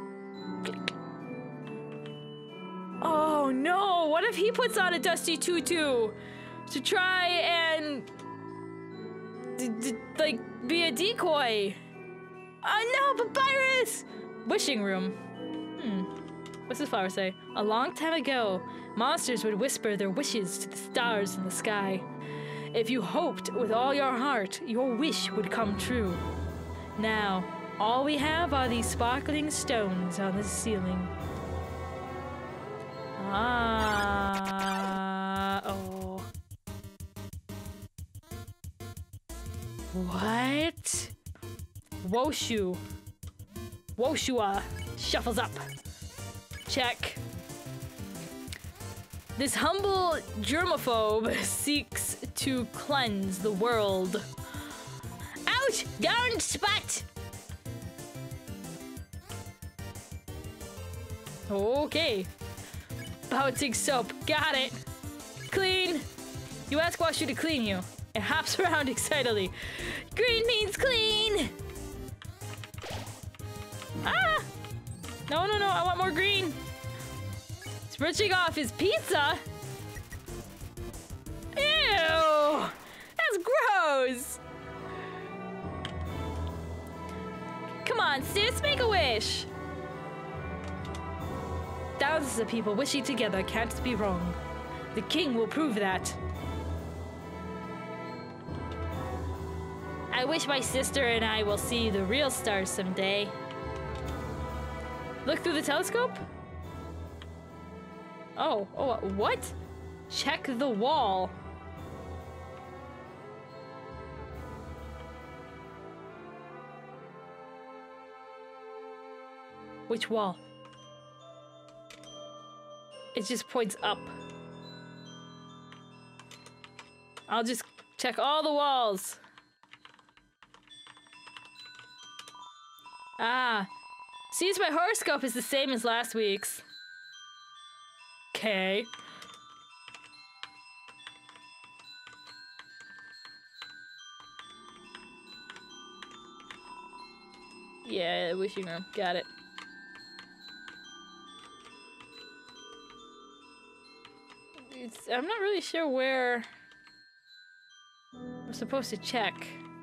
Oh no, what if he puts on a dusty tutu to try and d d like be a decoy? Oh no, Papyrus! Wishing room. Hmm. What's this flower say? A long time ago, monsters would whisper their wishes to the stars in the sky. If you hoped with all your heart, your wish would come true. Now, all we have are these sparkling stones on the ceiling. Ah, oh. What? Woshu. Woshua shuffles up. Check. This humble germaphobe seeks to cleanse the world. Ouch! Darn spot! Okay. Bouncing soap. Got it. Clean. You ask Washu to clean you. It hops around excitedly. Green means clean! Ah! No, no, no, I want more green. It's rinsing off his pizza. Ew! That's gross! Come on, sis, make a wish. Thousands of people wishing together can't be wrong. The king will prove that. I wish my sister and I will see the real stars someday. Look through the telescope? Oh, oh, what? Check the wall. Which wall? It just points up. I'll just check all the walls. Ah. Seems my horoscope is the same as last week's. Okay. Yeah, wishing room. Got it. It's, I'm not really sure where we're supposed to check.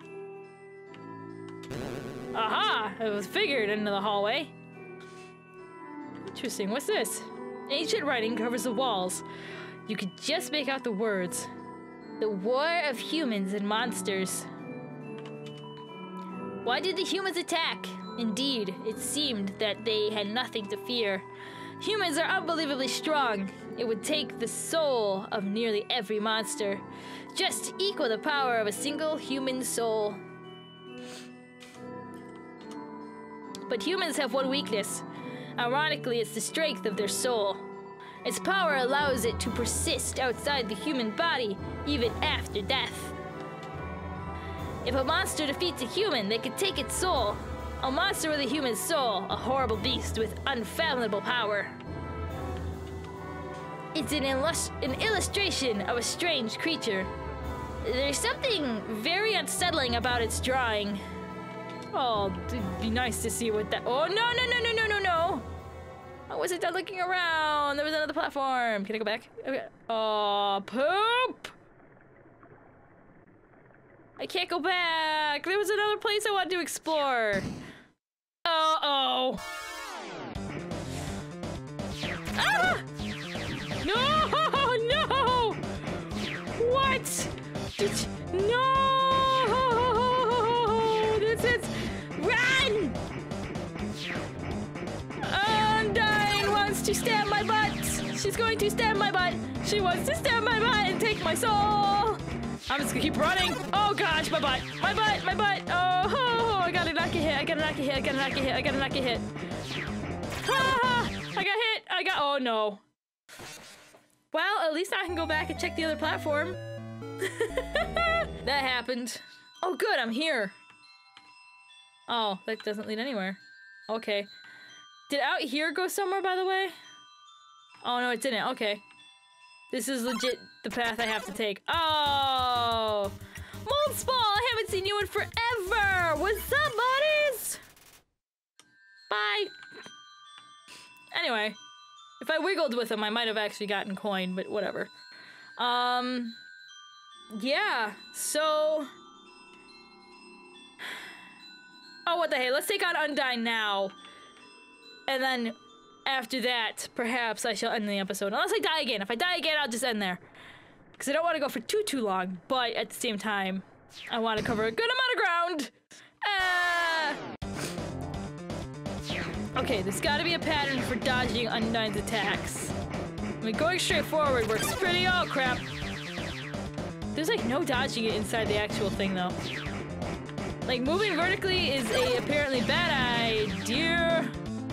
Aha! It was figured into the hallway. Interesting. What's this? Ancient writing covers the walls. You could just make out the words. The war of humans and monsters. Why did the humans attack? Indeed, it seemed that they had nothing to fear. Humans are unbelievably strong. It would take the soul of nearly every monster just to equal the power of a single human soul. But humans have one weakness. Ironically, it's the strength of their soul. Its power allows it to persist outside the human body, even after death. If a monster defeats a human, they could take its soul. A monster with a human soul, a horrible beast with unfathomable power. It's an, illus an illustration of a strange creature. There's something very unsettling about its drawing. Oh, it'd be nice to see what that- Oh, no, no, no, no, no, no, no! I wasn't done looking around. There was another platform. Can I go back? Okay. Oh, poop! I can't go back. There was another place I wanted to explore. Uh-oh. Ah! No! No! What? No! This is... Run! Undyne wants to stab my butt. She's going to stab my butt. She wants to stab my butt and take my soul. I'm just gonna keep running. Oh gosh, my butt. My butt, my butt. Oh, oh, I gotta not get hit. I gotta not get hit. I gotta not get hit. I gotta not get hit. Ah, I got hit. I got, oh no. Well, at least I can go back and check the other platform. That happened. Oh, good, I'm here. Oh, that doesn't lead anywhere. Okay. Did out here go somewhere, by the way? Oh, no, it didn't. Okay. This is legit the path I have to take. Oh! Moldsball, I haven't seen you in forever! What's up, buddies? Bye. Anyway, if I wiggled with him, I might have actually gotten coin, but whatever. Um, yeah, so... Oh, what the hey, let's take on Undyne now. And then, after that, perhaps I shall end the episode. Unless I die again. If I die again, I'll just end there. Because I don't want to go for too, too long. But at the same time, I want to cover a good amount of ground. Ah! Okay, there's got to be a pattern for dodging Undyne's attacks. I mean, going straight forward works pretty... Oh, crap. There's, like, no dodging it inside the actual thing, though. Like, moving vertically is a apparently bad idea.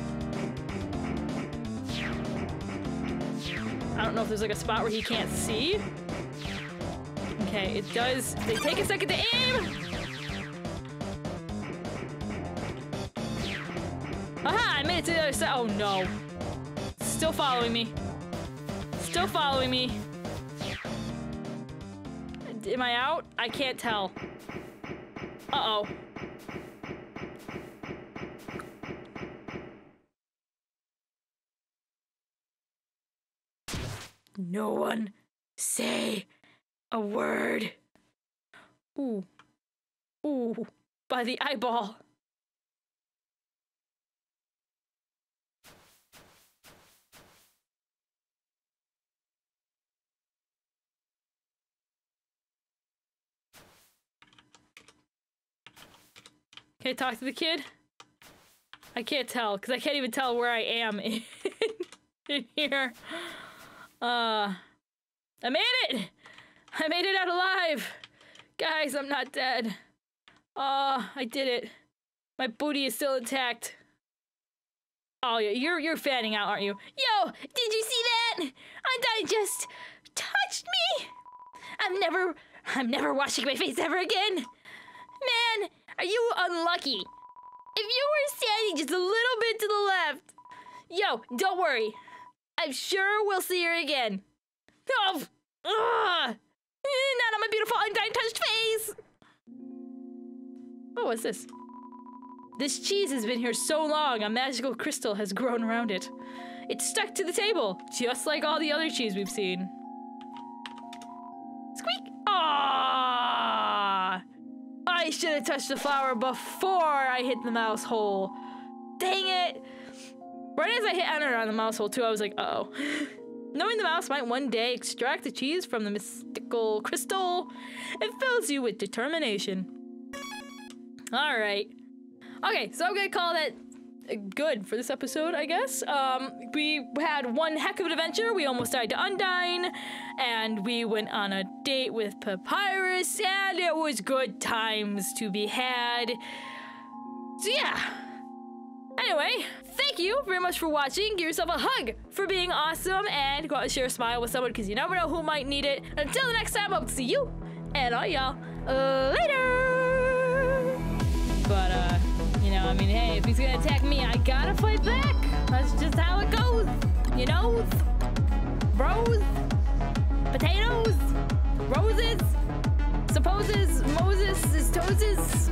I don't know if there's like a spot where he can't see. Okay, it does. They take a second to aim. Aha! I made it to the other side. Oh no. Still following me. Still following me. Am I out? I can't tell. Uh-oh. No one say a word. Ooh. Ooh. By the eyeball. Can I talk to the kid? I can't tell, because I can't even tell where I am in, in here. Uh, I made it! I made it out alive! Guys, I'm not dead. Uh, I did it. My booty is still intact. Oh, yeah, you're, you're fanning out, aren't you? Yo, did you see that? Undyne just touched me! I'm never, I'm never washing my face ever again! Man, are you unlucky? If you were standing just a little bit to the left... Yo, don't worry. I'm sure we'll see her again. Oh, ugh. Not on my beautiful Undyne touched face! Oh, what's this? This cheese has been here so long, a magical crystal has grown around it. It's stuck to the table, just like all the other cheese we've seen. Squeak! Aww! I should have touched the flower before I hit the mouse hole. Dang it! Right as I hit enter on the mouse hole too, I was like, uh-oh. Knowing the mouse might one day extract the cheese from the mystical crystal, it fills you with determination. Alright. Okay, so I'm gonna call that good for this episode, I guess. Um, we had one heck of an adventure. We almost died to Undyne, and we went on a date with Papyrus, and it was good times to be had. So yeah. Anyway, thank you very much for watching. Give yourself a hug for being awesome, and go out and share a smile with someone, because you never know who might need it. Until the next time, I'll see you, and all y'all uh, later. But, uh, you know, I mean, hey, if he's gonna attack me, I gotta fight back. That's just how it goes. You know? Bros? Potatoes? Roses? Supposes? Moses? Is toeses?